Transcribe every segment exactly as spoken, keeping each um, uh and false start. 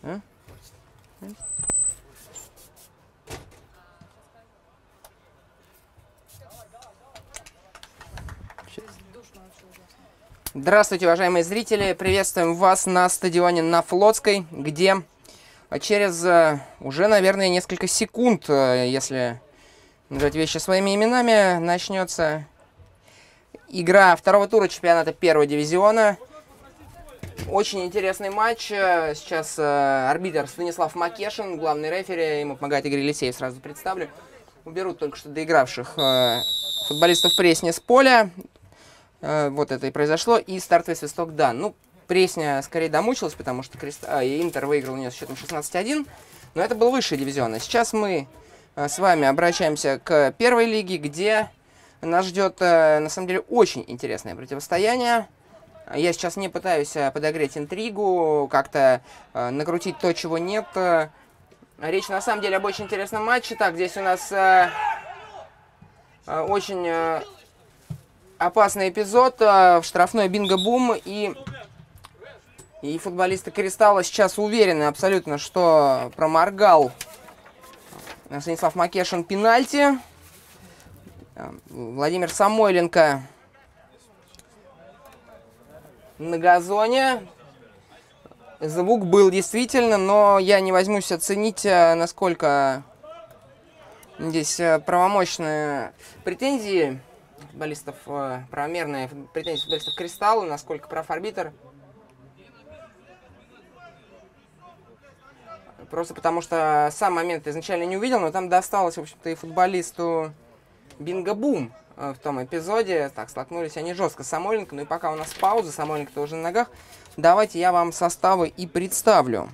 А? Здравствуйте, уважаемые зрители! Приветствуем вас на стадионе на Флотской, где через уже, наверное, несколько секунд, если называть вещи своими именами, начнется игра второго тура чемпионата первого дивизиона. Очень интересный матч. Сейчас арбитр Станислав Макешин, главный рефери, ему помогает Игорь Елисеев, сразу представлю. Уберут только что доигравших футболистов Пресни с поля. Вот это и произошло. И стартовый свисток дан. Ну, Пресня скорее домучилась, потому что Крест... а, Интер выиграл у нее с счетом шестнадцать один. Но это был высший дивизион. А сейчас мы с вами обращаемся к первой лиге, где нас ждет, на самом деле, очень интересное противостояние. Я сейчас не пытаюсь подогреть интригу, как-то накрутить то, чего нет. Речь, на самом деле, об очень интересном матче. Так, здесь у нас очень опасный эпизод. В штрафной бинго-бум. И, и футболисты Кристалла сейчас уверены абсолютно, что проморгал Станислав Макешин пенальти. Владимир Самойленко на газоне. Звук был действительно, но я не возьмусь оценить, насколько здесь правомощные претензии футболистов, правомерные претензии футболистов Кристалла, насколько прав арбитр. Просто потому что сам момент изначально не увидел, но там досталось, в общем-то, и футболисту Бинго-Бум в том эпизоде. Так, столкнулись они жестко с Самойленко. Ну и пока у нас пауза, Самойленко-то уже на ногах. Давайте я вам составы и представлю.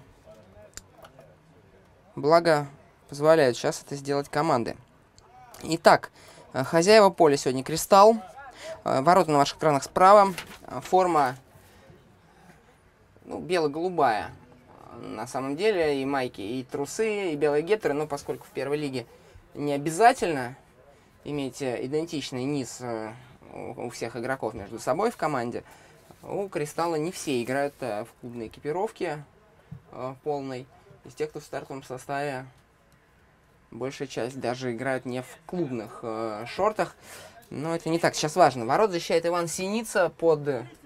Благо, позволяют сейчас это сделать команды. Итак, хозяева поля сегодня Кристалл. Ворота на ваших экранах справа. Форма, ну, бело-голубая. На самом деле и майки, и трусы, и белые гетры. Но поскольку в первой лиге не обязательно иметь идентичный низ у всех игроков между собой в команде, у Кристалла не все играют в клубной экипировке полной. Из тех, кто в стартовом составе, большая часть даже играют не в клубных шортах. Но это не так сейчас важно. Ворот защищает Иван Синица под...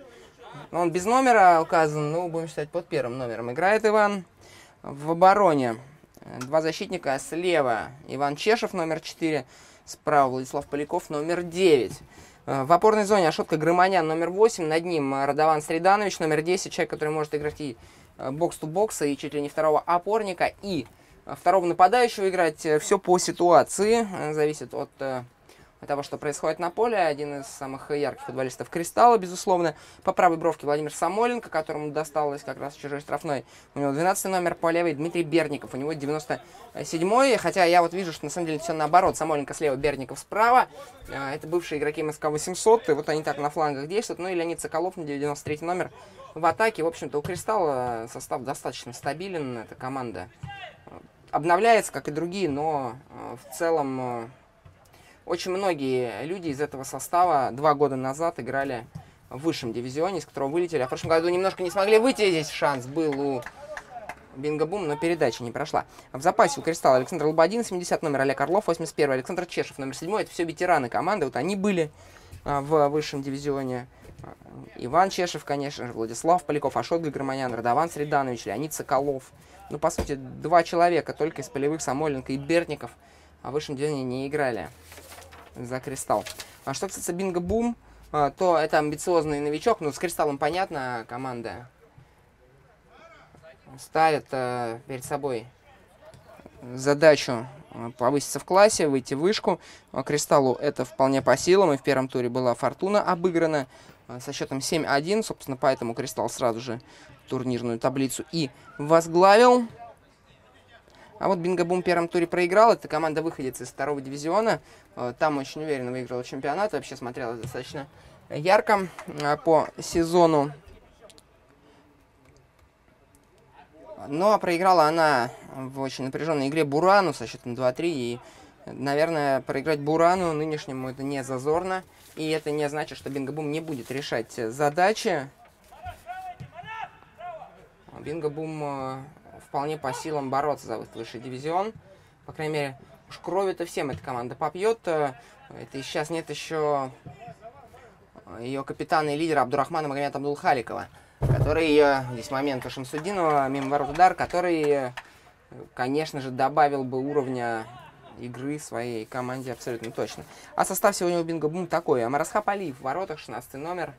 Он без номера указан, но будем считать под первым номером. Играет Иван. В обороне два защитника. Слева Иван Чешев, номер четыре. Справа Владислав Поляков, номер девять. В опорной зоне Ашотка Громанян, номер восемь. Над ним Радован Сриданович, номер десять. Человек, который может играть и бокс-ту-бокса, и чуть ли не второго опорника, и второго нападающего играть. Все по ситуации. Зависит от того, что происходит на поле. Один из самых ярких футболистов Кристалла, безусловно. По правой бровке Владимир Самойленко, которому досталось как раз чужой штрафной. У него двенадцатый номер, по левой Дмитрий Берников, у него девяносто седьмой. Хотя я вот вижу, что на самом деле все наоборот. Самойленко слева, Берников справа. Это бывшие игроки МСК восемьсот. И вот они так на флангах действуют. Ну и Леонид Соколов, девяносто третий номер в атаке. В общем-то, у Кристалла состав достаточно стабилен. Эта команда обновляется, как и другие, но в целом... Очень многие люди из этого состава два года назад играли в высшем дивизионе, из которого вылетели. А в прошлом году немножко не смогли выйти. Здесь шанс был у Бинго-Бум, но передача не прошла. В запасе у Кристалла Александр Лободин, семидесятый номер, Олег Орлов, восемьдесят первый, Александр Чешев, номер семь. Это все ветераны команды. Вот они были в высшем дивизионе. Иван Чешев, конечно же, Владислав Поляков, Ашотга Громанян, Радован Сриданович, Леонид Соколов. Ну, по сути, два человека только из полевых, Самойленко и Берников, в высшем дивизионе не играли за Кристалл. А что касается Бинго-Бум, то это амбициозный новичок. Ну, с Кристаллом понятно, команда ставит э, перед собой задачу повыситься в классе, выйти в вышку. Кристаллу это вполне по силам. И в первом туре была Фортуна обыграна со счетом семь один. Собственно, поэтому Кристалл сразу же турнирную таблицу и возглавил. А вот Бинго-Бум в первом туре проиграл. Это команда выходец из второго дивизиона. Там очень уверенно выиграла чемпионат. Вообще смотрелось достаточно ярко по сезону. Но проиграла она в очень напряженной игре Бурану со счетом два три. И, наверное, проиграть Бурану нынешнему это не зазорно. И это не значит, что Бинго-Бум не будет решать задачи. Бинго-Бум вполне по силам бороться за выход в высший дивизион. По крайней мере, уж крови-то всем эта команда попьет. Это сейчас нет еще ее капитана и лидера Абдурахмана Магомеда Абдулхаликова, который, здесь момент у Шамсудинова, мимо ворот удар, который, конечно же, добавил бы уровня игры своей команде абсолютно точно. А состав сегодня у Бинго Бум такой. Амарасхап Алиев в воротах, шестнадцатый номер.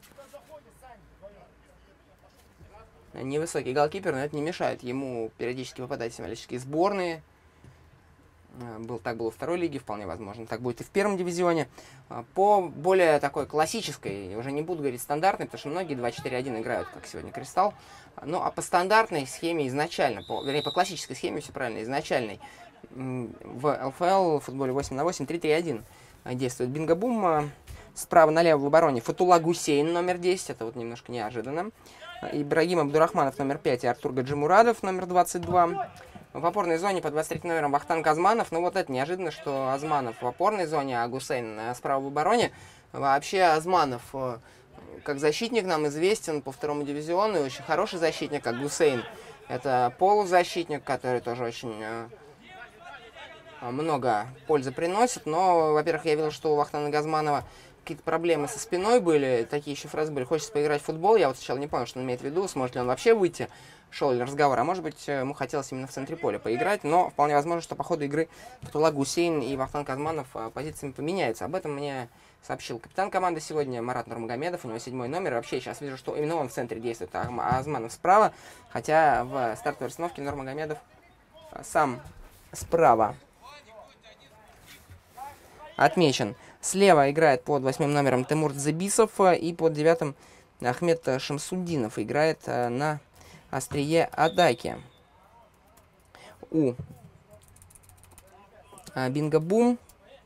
Невысокий голкипер, но это не мешает ему периодически попадать в символические сборные. Был, так было во второй лиге, вполне возможно. Так будет и в первом дивизионе. По более такой классической, уже не буду говорить стандартной, потому что многие два четыре один играют, как сегодня Кристалл. Ну, а по стандартной схеме изначально, по, вернее, по классической схеме, все правильно, изначальной, в эл эф эл, в футболе восемь на восемь, три три один действует Бинго Бум. Справа налево в обороне Фатулла Гусейн, номер десять, это вот немножко неожиданно. Ибрагим Абдурахманов, номер пять, и Артур Гаджимурадов, номер двадцать два. В опорной зоне под двадцать третьим номером Вахтанг Азманов. Ну вот это неожиданно, что Азманов в опорной зоне, а Гусейн справа в обороне. Вообще Азманов как защитник нам известен по второму дивизиону, и очень хороший защитник, как Гусейн. Это полузащитник, который тоже очень много пользы приносит. Но, во-первых, я видел, что у Вахтанга Газманова какие-то проблемы со спиной были, такие еще фразы были: хочется поиграть в футбол. Я вот сначала не понял, что он имеет в виду, сможет ли он вообще выйти. Шел ли разговор, а может быть, ему хотелось именно в центре поля поиграть, но вполне возможно, что по ходу игры Фатулла Гусейн и Вахтанг Азманов позициями поменяются. Об этом мне сообщил капитан команды сегодня Марат Нурмагомедов, у него седьмой номер. И вообще сейчас вижу, что именно он в центре действует, а Азманов справа, хотя в стартовой расстановке Нурмагомедов сам справа отмечен. Слева играет под восьмым номером Тимур Дзебисов, и под девятым Ахмед Шамсудинов играет на острие атаки. У Бинго Бум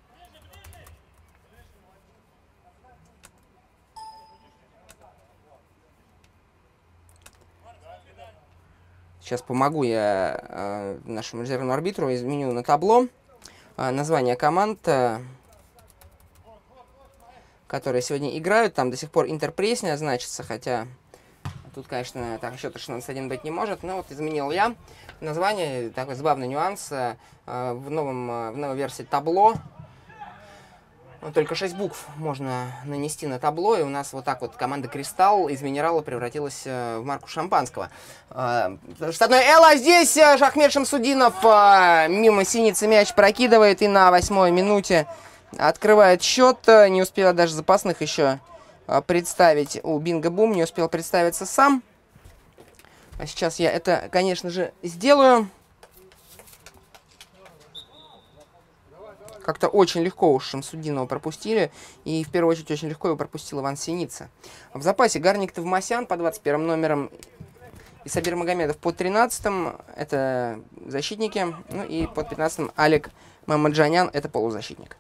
сейчас помогу я э, нашему резервному арбитру, изменю на табло э, название команд, э, которые сегодня играют. Там до сих пор Интерпресня значится, хотя тут, конечно, так счета шестнадцать один быть не может. Но вот изменил я название. Такой забавный нюанс. Э, в, новом, э, в новой версии табло вот только шесть букв можно нанести на табло. И у нас вот так вот команда Кристалл из минерала превратилась э, в марку шампанского. Э, штатной Эл, а здесь э, Ахмед Шамсудинов э, мимо синицы мяч прокидывает. И на восьмой минуте открывает счет. Не успела даже запасных еще представить у Бинго Бум. Не успел представиться сам. А сейчас я это, конечно же, сделаю. Как-то очень легко уж Шамсудинова пропустили. И в первую очередь очень легко его пропустил Иван Синица. В запасе Гарник Тавмасян по двадцать первым номером и Сабир Магомедов под тринадцатым. Это защитники. Ну и под пятнадцатым Алик Мамаджанян. Это полузащитник.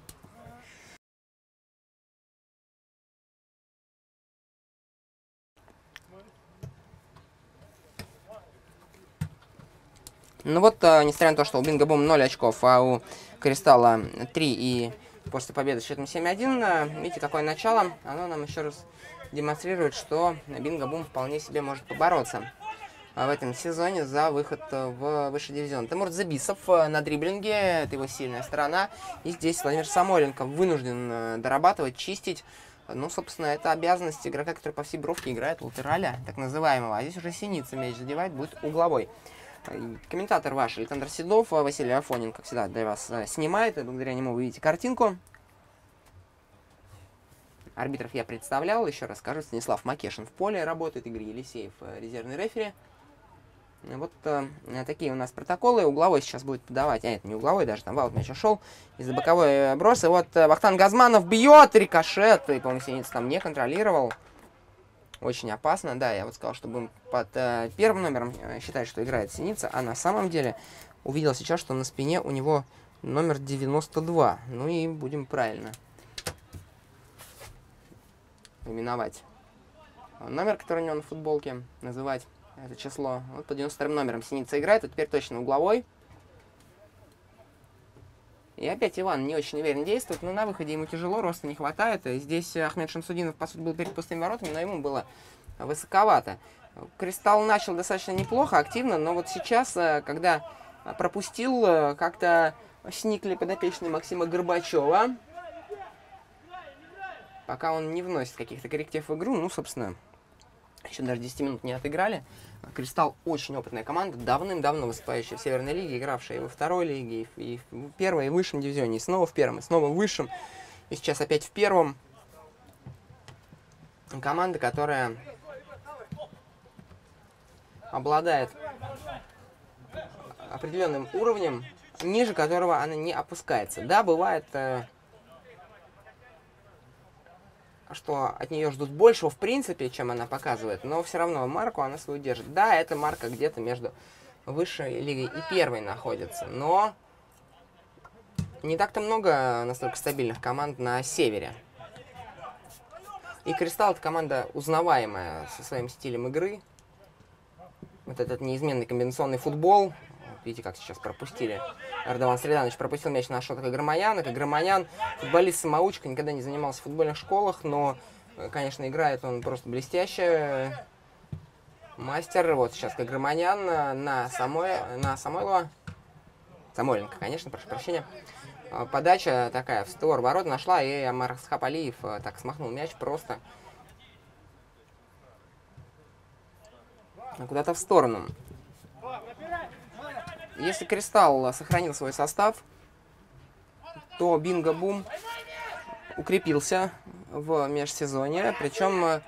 Ну вот, несмотря на то, что у Бинго Бум ноль очков, а у Кристалла три, и после победы с счетом семь один, видите, какое начало, оно нам еще раз демонстрирует, что Бинго Бум вполне себе может побороться в этом сезоне за выход в высший дивизион. Тимур Дзебисов на дриблинге, это его сильная сторона, и здесь Владимир Самойленко вынужден дорабатывать, чистить. Ну, собственно, это обязанность игрока, который по всей бровке играет латераля, так называемого, а здесь уже Синица мяч задевает, будет угловой. Комментатор ваш Александр Седов, Василий Афонин, как всегда, для вас снимает. И благодаря нему вы видите картинку. Арбитров я представлял. Еще раз скажу, Станислав Макешин в поле работает, Игорь Елисеев, резервный рефери. Вот э, такие у нас протоколы. Угловой сейчас будет подавать. А, это не угловой даже, там ваут мяч ушел. Из-за боковой брос. И вот э, Вахтанг Газманов бьет рикошет. И, по-моему, Синица там не контролировал. Очень опасно, да, я вот сказал, что будем под э, первым номером считать, что играет Синица, а на самом деле увидел сейчас, что на спине у него номер девяносто два. Ну и будем правильно именовать номер, который у него на футболке, называть это число. Вот под девяносто вторым номером Синица играет, а теперь точно угловой. И опять Иван не очень уверенно действует, но на выходе ему тяжело, роста не хватает. И здесь Ахмед Шамсудинов, по сути, был перед пустыми воротами, но ему было высоковато. Кристалл начал достаточно неплохо, активно, но вот сейчас, когда пропустил, как-то сникли подопечные Максима Горбачева. Пока он не вносит каких-то корректив в игру, ну, собственно, еще даже десять минут не отыграли. Кристалл очень опытная команда, давным-давно выступающая в Северной лиге, игравшая и во второй лиге, и в первой, и в высшем дивизионе, и снова в первом, и снова в высшем, и сейчас опять в первом. Команда, которая обладает определенным уровнем, ниже которого она не опускается. Да, бывает, э, что от нее ждут большего, в принципе, чем она показывает, но все равно марку она свою держит. Да, эта марка где-то между высшей лигой и первой находится, но не так-то много настолько стабильных команд на севере. И Кристалл — это команда узнаваемая со своим стилем игры. Вот этот неизменный комбинационный футбол. Видите, как сейчас пропустили. Эрдован Среданович пропустил мяч на шотах Игромаяна. Игромаян, футболист-самоучка, никогда не занимался в футбольных школах, но, конечно, играет он просто блестяще. Мастер. Вот сейчас Игромаян на, Самой... на Самойлова. Самойленко, конечно, прошу прощения. Подача такая в створ ворот нашла, и Амар Схапалиев так смахнул мяч просто куда-то в сторону. Если Кристалл сохранил свой состав, то Бинго Бум укрепился в межсезонье, причем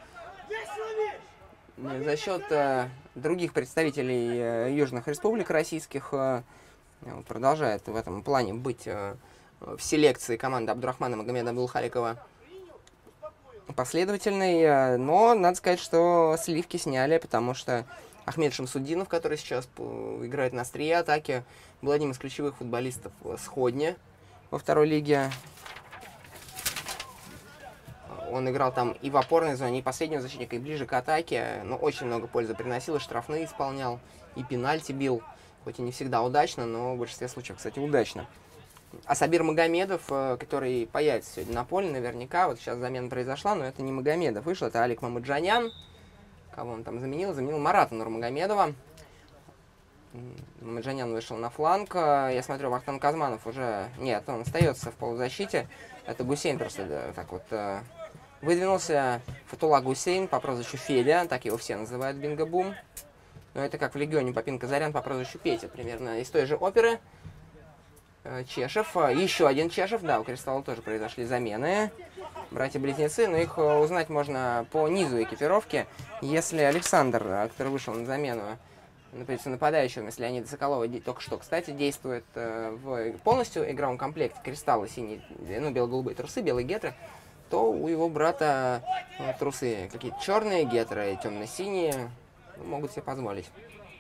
за счет других представителей южных республик российских продолжает в этом плане быть в селекции команды Абдурахмана Магомеда Абдулхаликова последовательной, но надо сказать, что сливки сняли, потому что Ахмед Шамсудинов, который сейчас играет на острие атаки, был одним из ключевых футболистов Сходни во второй лиге. Он играл там и в опорной зоне, и последнего защитника, и ближе к атаке, но очень много пользы приносил, и штрафные исполнял, и пенальти бил, хоть и не всегда удачно, но в большинстве случаев, кстати, удачно. А Сабир Магомедов, который появится сегодня на поле, наверняка, вот сейчас замена произошла, но это не Магомедов вышел, это Алик Мамаджанян. Кого он там заменил? Заменил Марата Нурмагомедова. Мамаджанян вышел на фланг. Я смотрю, Вахтанг Казманов уже... Нет, он остается в полузащите. Это Гусейн просто да, так вот выдвинулся. Фатулла Гусейн по прозвищу Федя, так его все называют, Бинго Бум. Но это как в Легионе Попин Казарян по прозвищу Петя, примерно из той же оперы. Чешев, еще один Чешев, да, у Кристалла тоже произошли замены. Братья-близнецы, но их узнать можно по низу экипировки. Если Александр, который вышел на замену на позицию нападающего, если Леонида Соколова только что, кстати, действует в полностью игровом комплекте Кристалла, синие, ну, бело-голубые трусы, белые гетры, то у его брата ну, трусы какие-то черные, гетры темно-синие, могут себе позволить.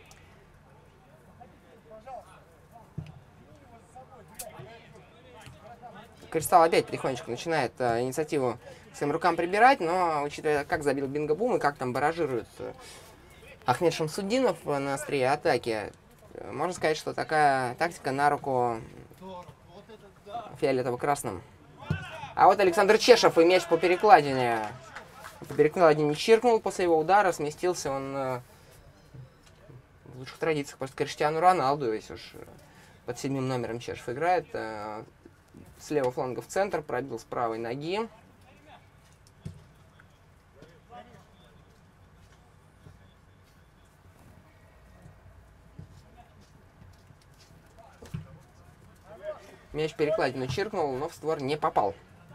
Кристалл опять потихонечку начинает э, инициативу своим рукам прибирать, но, учитывая, как забил Бинго Бум и как там баражирует э, Ахмед Шамсудинов на острие атаки, э, можно сказать, что такая тактика на руку фиолетово-красным. А вот Александр Чешев и мяч по перекладине. По перекладине чиркнул после его удара, сместился он э, в лучших традициях просто Криштиану Роналду, если уж под седьмым номером Чешев играет. Э, С левого фланга в центр, пробил с правой ноги. Мяч перекладину чиркнул, но в створ не попал.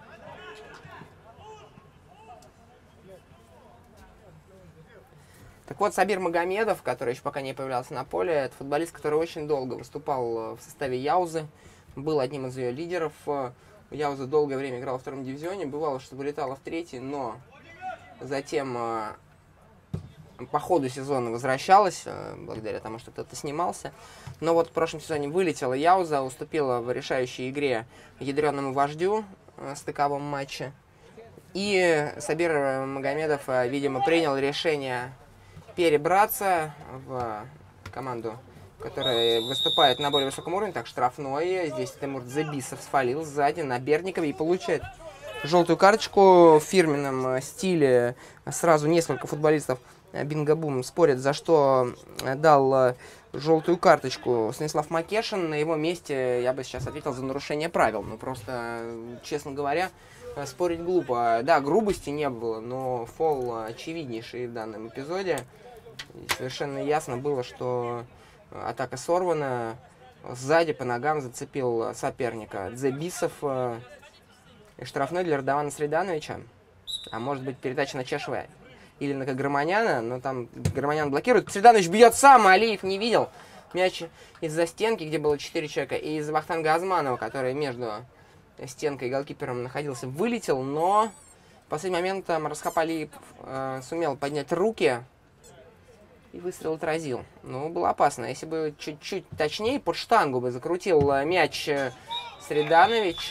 Так вот, Сабир Магомедов, который еще пока не появлялся на поле, это футболист, который очень долго выступал в составе Яузы. Был одним из ее лидеров. Яуза долгое время играл во втором дивизионе. Бывало, что вылетала в третий, но затем по ходу сезона возвращалась, благодаря тому, что кто-то снимался. Но вот в прошлом сезоне вылетела Яуза, уступила в решающей игре ядреному вождю в стыковом матче. И Сабир Магомедов, видимо, принял решение перебраться в команду, который выступает на более высоком уровне, так штрафной. Здесь Тимур Дзебисов свалил сзади на Бердникова и получает желтую карточку в фирменном стиле. Сразу несколько футболистов Бинго-бум спорят, за что дал желтую карточку Станислав Макешин. На его месте я бы сейчас ответил за нарушение правил. Ну, просто, честно говоря, спорить глупо. Да, грубости не было, но фол очевиднейший в данном эпизоде. И совершенно ясно было, что атака сорвана. Сзади по ногам зацепил соперника Дзебисов. И штрафной для Радована Средановича. А может быть, передача на Чешева или на Громаняна, но там Громанян блокирует. Среданович бьет сам, а Алиев не видел. Мяч из-за стенки, где было четыре человека, и из Вахтанга Азманова, который между стенкой и голкипером находился, вылетел, но в последний момент Марасхап Алиев э, сумел поднять руки и выстрел отразил. Ну, было опасно. Если бы чуть-чуть точнее, под штангу бы закрутил мяч Среданович,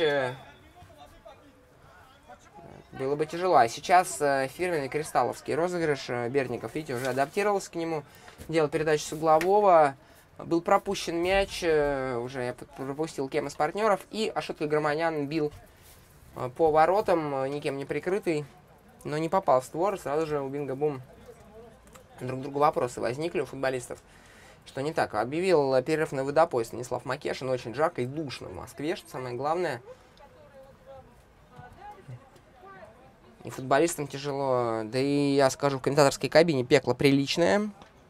было бы тяжело. А сейчас э, фирменный кристалловский розыгрыш. Бердников, видите, уже адаптировался к нему. Делал передачу с углового. Был пропущен мяч. Э, уже я пропустил кем из партнеров. И Ашотка Громанян бил э, по воротам, э, никем не прикрытый. Но не попал в створ. Сразу же у Бинго-бум друг другу вопросы возникли у футболистов. Что не так. Объявил перерыв на водопой Станислав Макешин. Очень жарко и душно в Москве, что самое главное. И футболистам тяжело. Да и я скажу, в комментаторской кабине пекло приличное.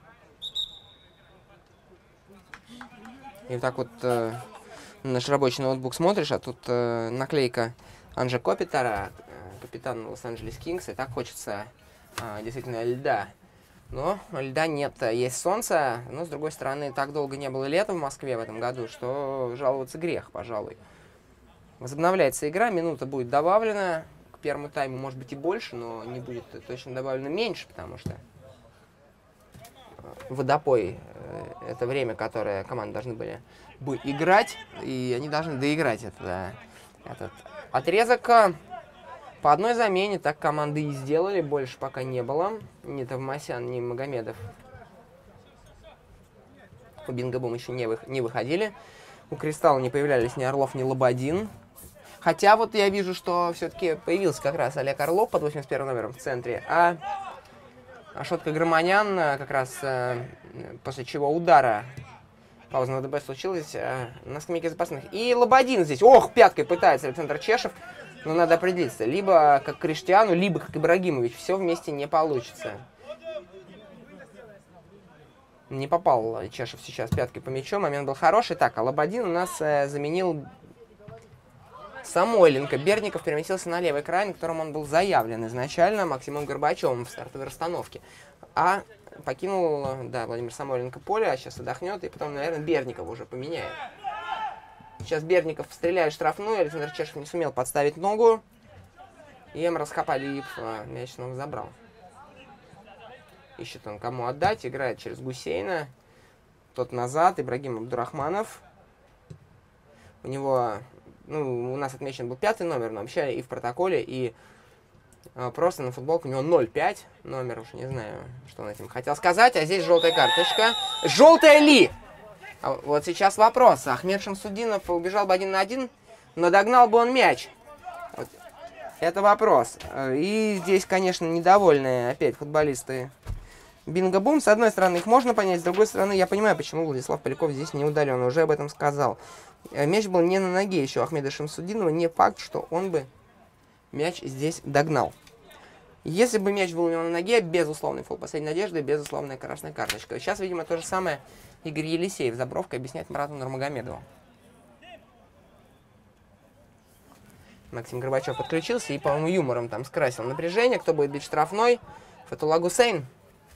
И вот так вот э, наш рабочий ноутбук смотришь, а тут э, наклейка Анжа Копитара, э, капитан Лос-Анджелес Кингс, и так хочется э, действительно льда. Но льда нет, есть солнце, но с другой стороны, так долго не было лета в Москве в этом году, что жаловаться грех, пожалуй. Возобновляется игра, минута будет добавлена. Первому тайму может быть и больше, но не будет точно добавлено меньше, потому что водопой — это время, которое команды должны были бы играть, и они должны доиграть это, этот отрезок. По одной замене так команды и сделали, больше пока не было. Ни Тавмасян, ни Магомедов у Бинго-бум еще не, вы, не выходили. У Кристалла не появлялись ни Орлов, ни Лободин. Хотя вот я вижу, что все-таки появился как раз Олег Орлов под восемьдесят первым номером в центре, а Ашотка Громанян как раз э, после чего удара пауза на ДБ случилась э, на скамейке запасных. И Лободин здесь, ох, пяткой пытается Александр Чешев, но надо определиться, либо как Криштиану, либо как Ибрагимович, все вместе не получится. Не попал Чешев сейчас пяткой по мячу, момент был хороший. Так, а Лободин у нас э, заменил Самойленко. Бердников переместился на левый край, на котором он был заявлен изначально Максимом Горбачевым в стартовой расстановке. А покинул, да, Владимир Самойленко поле, а сейчас отдохнет, и потом, наверное, Бердников уже поменяет. Сейчас Бердников стреляет штрафную, Александр Чешев не сумел подставить ногу. И Марасхап Алиев а, мяч снова забрал. Ищет он кому отдать, играет через Гусейна. Тот назад, Ибрагим Абдурахманов. У него... Ну, у нас отмечен был пятый номер, но вообще и в протоколе, и а, просто на футболке у него ноль пять номер, уж не знаю, что он этим хотел сказать, а здесь желтая карточка. Желтая ли? А вот сейчас вопрос. Ахмед Шамсудинов убежал бы один на один, но догнал бы он мяч. Вот. Это вопрос. И здесь, конечно, недовольные опять футболисты Бинго-бум. С одной стороны, их можно понять, с другой стороны, я понимаю, почему Владислав Поляков здесь не удален, уже об этом сказал. Мяч был не на ноге еще Ахмеда Шамсудинова, не факт, что он бы мяч здесь догнал. Если бы мяч был у него на ноге, безусловный фол последней надежды, безусловная красная карточка. Сейчас, видимо, то же самое Игорь Елисеев за бровкой объясняет Марату Нурмагомедову. Максим Горбачев подключился и, по-моему, юмором там скрасил напряжение. Кто будет бить штрафной? Фатулла Гусейн.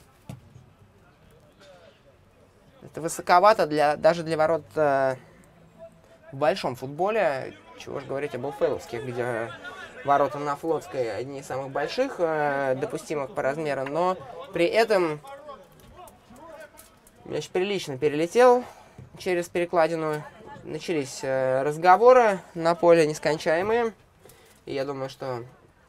Это высоковато для, даже для ворот э, в большом футболе. Чего же говорить об ЛФЛовских, где ворота на Флотской одни из самых больших, э, допустимых по размеру. Но при этом мяч прилично перелетел через перекладину. Начались э, разговоры на поле нескончаемые. И я думаю, что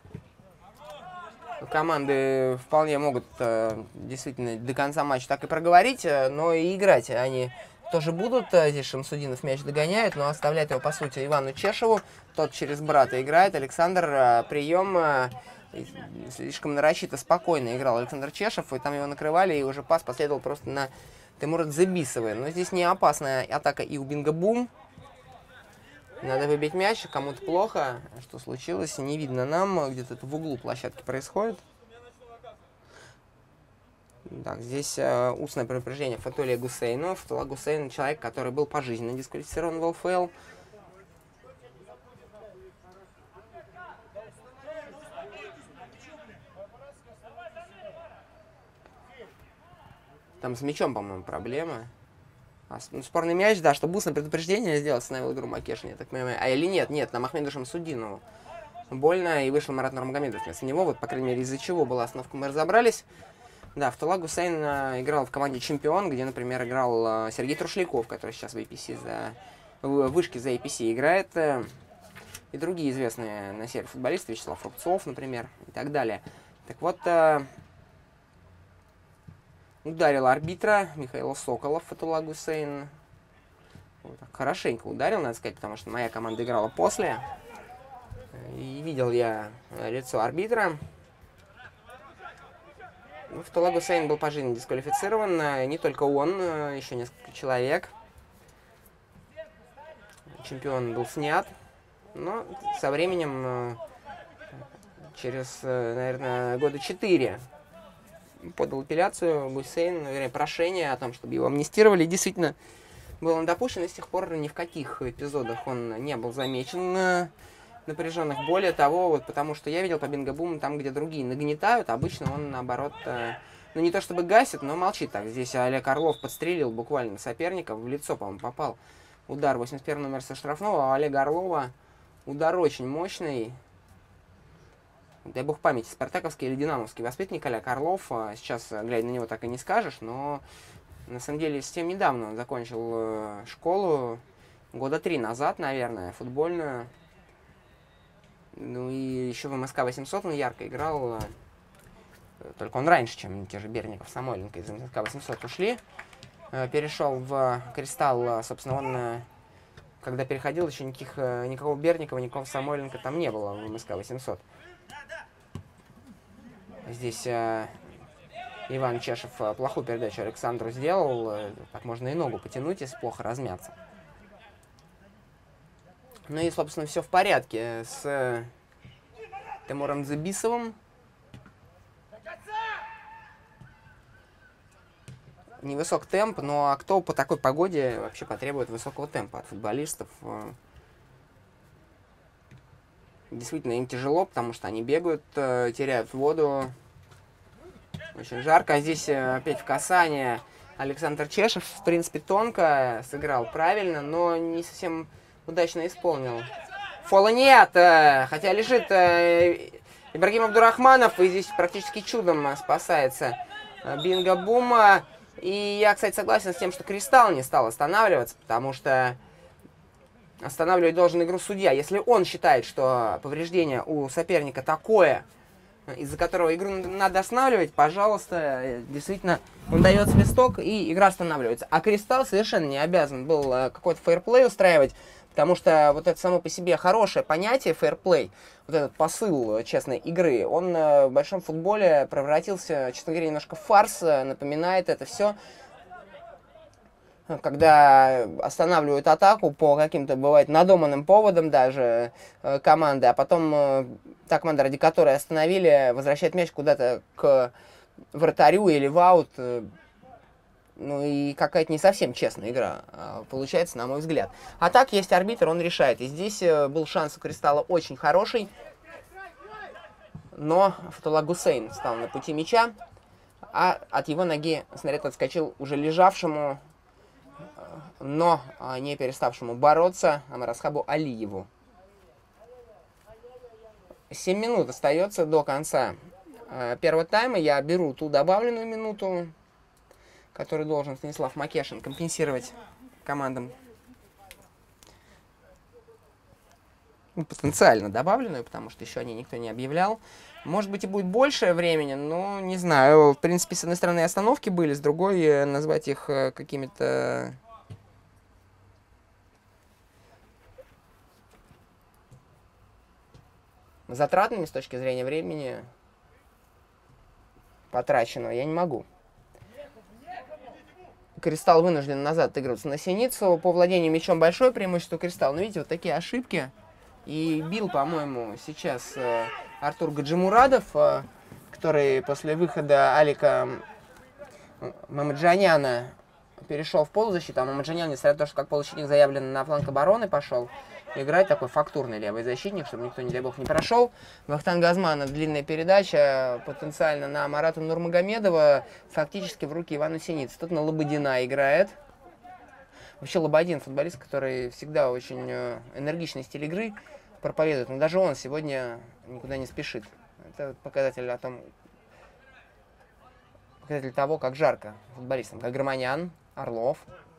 команды вполне могут э, действительно до конца матча так и проговорить, э, но и играть они тоже будут. Э, здесь Шамсудинов мяч догоняет, но оставляет его, по сути, Ивану Чешеву. Тот через брата играет. Александр, э, прием. Э, Слишком нарочито спокойно играл Александр Чешев, и там его накрывали, и уже пас последовал просто на Тимура Дзебисова. Но здесь не опасная атака и у Бинго Бум. Надо выбить мяч, кому-то плохо. Что случилось, не видно нам, где-то это в углу площадки происходит. Так, здесь э, устное предупреждение Фатуле Гусейну. Фатула Гусейн — человек, который был пожизненно дисквалифицирован в ЛФЛ. Там с мячом, по-моему, проблема. А, ну, спорный мяч, да, чтобы устное предупреждение сделать, остановил игру Макешин, я так понимаю. А или нет, нет, на Махмеду Шамсудинову. Больно, и вышел Марат Нурмагомедов вместо него. Вот, по крайней мере, из-за чего была остановка, мы разобрались. Да, Фатула Гусейн а, играл в команде «Чемпион», где, например, играл а, Сергей Трушляков, который сейчас в эй пи си за... в вышке за эй пи си играет. А, и другие известные на севере футболисты, Вячеслав Рубцов, например, и так далее. Так вот, а, ударил арбитра Михаила Соколов Фатула Гусейн. Вот, хорошенько ударил, надо сказать, потому что моя команда играла после. И видел я лицо арбитра. Фатула Гусейн был пожизненно дисквалифицирован. Не только он, еще несколько человек. Чемпион был снят. Но со временем, через, наверное, года четыре, подал апелляцию Гусейн, вернее, прошение о том, чтобы его амнистировали. Действительно, был он допущен, и с тех пор ни в каких эпизодах он не был замечен напряженных. Более того, вот потому что я видел по Бинго Буму, там, где другие нагнетают, обычно он, наоборот, э, ну, не то чтобы гасит, но молчит так. Здесь Олег Орлов подстрелил буквально соперника, в лицо, по-моему, попал удар восемьдесят первый номер со штрафного, а у Олега Орлова удар очень мощный. Дай бог памяти, спартаковский или динамовский воспитанник Олег Орлов. Сейчас, глядя на него, так и не скажешь, но на самом деле совсем недавно он закончил школу, года три назад, наверное, футбольную. Ну и еще в эм эс ка восемьсот он ярко играл, только он раньше, чем те же Берников, Самойленко из эм эс ка восемьсот ушли. Перешел в Кристалл, собственно, он, когда переходил, еще никаких, никакого Берникова, никакого Самойленко там не было в эм эс ка восемьсот. Здесь э, Иван Чешев плохую передачу Александру сделал, так можно и ногу потянуть, если плохо размяться. Ну и, собственно, все в порядке с э, Тимуром Дзебисовым. Невысок темп, но а кто по такой погоде вообще потребует высокого темпа от футболистов? Действительно, им тяжело, потому что они бегают, э, теряют воду. Очень жарко. А здесь э, опять в касание Александр Чешев, в принципе, тонко сыграл правильно, но не совсем удачно исполнил. Фола нет, э, хотя лежит э, Ибрагим Абдурахманов, и здесь практически чудом спасается э, Бинго Бума. И я, кстати, согласен с тем, что Кристалл не стал останавливаться, потому что останавливать должен игру судья. Если он считает, что повреждение у соперника такое, из-за которого игру надо останавливать, пожалуйста, действительно, он дает свисток, и игра останавливается. А Кристалл совершенно не обязан был какой-то фейерплей устраивать, потому что вот это само по себе хорошее понятие фейерплей, вот этот посыл честной игры, он в большом футболе превратился, честно говоря, немножко в фарс, напоминает это все, когда останавливают атаку по каким-то, бывает, надуманным поводам даже э, команды, а потом э, та команда, ради которой остановили, возвращает мяч куда-то к вратарю или в аут. Э, ну и какая-то не совсем честная игра э, получается, на мой взгляд. А так есть арбитр, он решает. И здесь э, был шанс у Кристалла очень хороший, но Фатула Гусейн стал на пути мяча, а от его ноги снаряд отскочил уже лежавшему, но не переставшему бороться Амарасхабу Алиеву. семь минут остается до конца первого тайма. Я беру ту добавленную минуту, которую должен Станислав Макешин компенсировать командам. Ну, потенциально добавленную, потому что еще о ней никто не объявлял. Может быть, и будет больше времени, но не знаю. В принципе, с одной стороны, остановки были, с другой, назвать их какими-то... затратными с точки зрения времени потраченного я не могу. Кристалл вынужден назад отыгрываться на Синицу. По владению мячом большое преимущество Кристалл. Но видите, вот такие ошибки. И бил, по-моему, сейчас э, Артур Гаджимурадов, э, который после выхода Алика Мамаджаняна перешел в полузащиту. А Мамаджанян, несмотря на то, что как полузащитник заявлен на фланг обороны пошел, играть такой фактурный левый защитник, чтобы никто, не дай бог, не прошел. Вахтанг Газманов, длинная передача, потенциально на Марата Нурмагомедова, фактически в руки Ивана Синицы. Тут на Лободина играет. Вообще Лободин, футболист, который всегда очень энергичный стиль игры проповедует, но даже он сегодня никуда не спешит. Это показатель о том, показатель того, как жарко футболистам. Как Громанян, Орлов.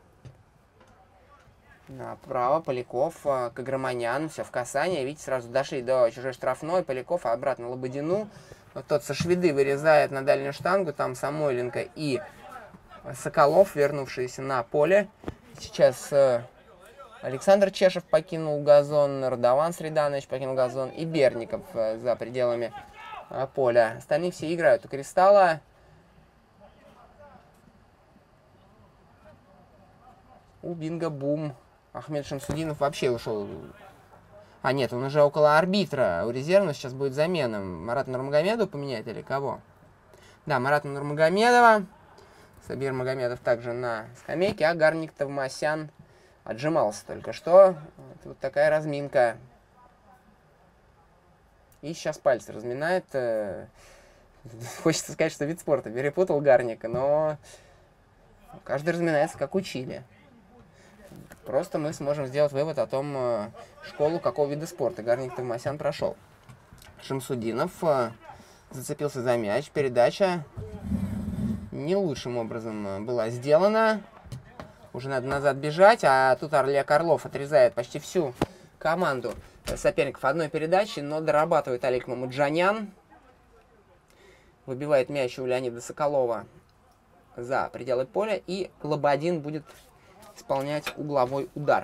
Направо Поляков, Каграманян, все в касании. Видите, сразу дошли до чужой штрафной. Поляков обратно Лободину. Вот тот со шведы вырезает на дальнюю штангу. Там Самойленко и Соколов, вернувшиеся на поле. Сейчас Александр Чешев покинул газон, Радован Среданович покинул газон и Берников за пределами поля. Остальные все играют у Кристалла. У Бинго Бум. Ахмед Шамсудинов вообще ушел. А нет, он уже около арбитра. У резервного сейчас будет замена. Марата Нурмагомедова поменять или кого? Да, Марата Нурмагомедова. Сабир Магомедов также на скамейке, а Гарник Тавмасян отжимался только что. Это вот такая разминка. И сейчас пальцы разминает. Хочется сказать, что вид спорта. Перепутал Гарника, но каждый разминается, как учили. Просто мы сможем сделать вывод о том, школу какого вида спорта Гарник Тавмасян прошел. Шамсудинов зацепился за мяч. Передача не лучшим образом была сделана. Уже надо назад бежать, а тут Олег Орлов отрезает почти всю команду соперников одной передачи, но дорабатывает Алик Мамаджанян. Выбивает мяч у Леонида Соколова за пределы поля, и Лободин будет исполнять угловой удар.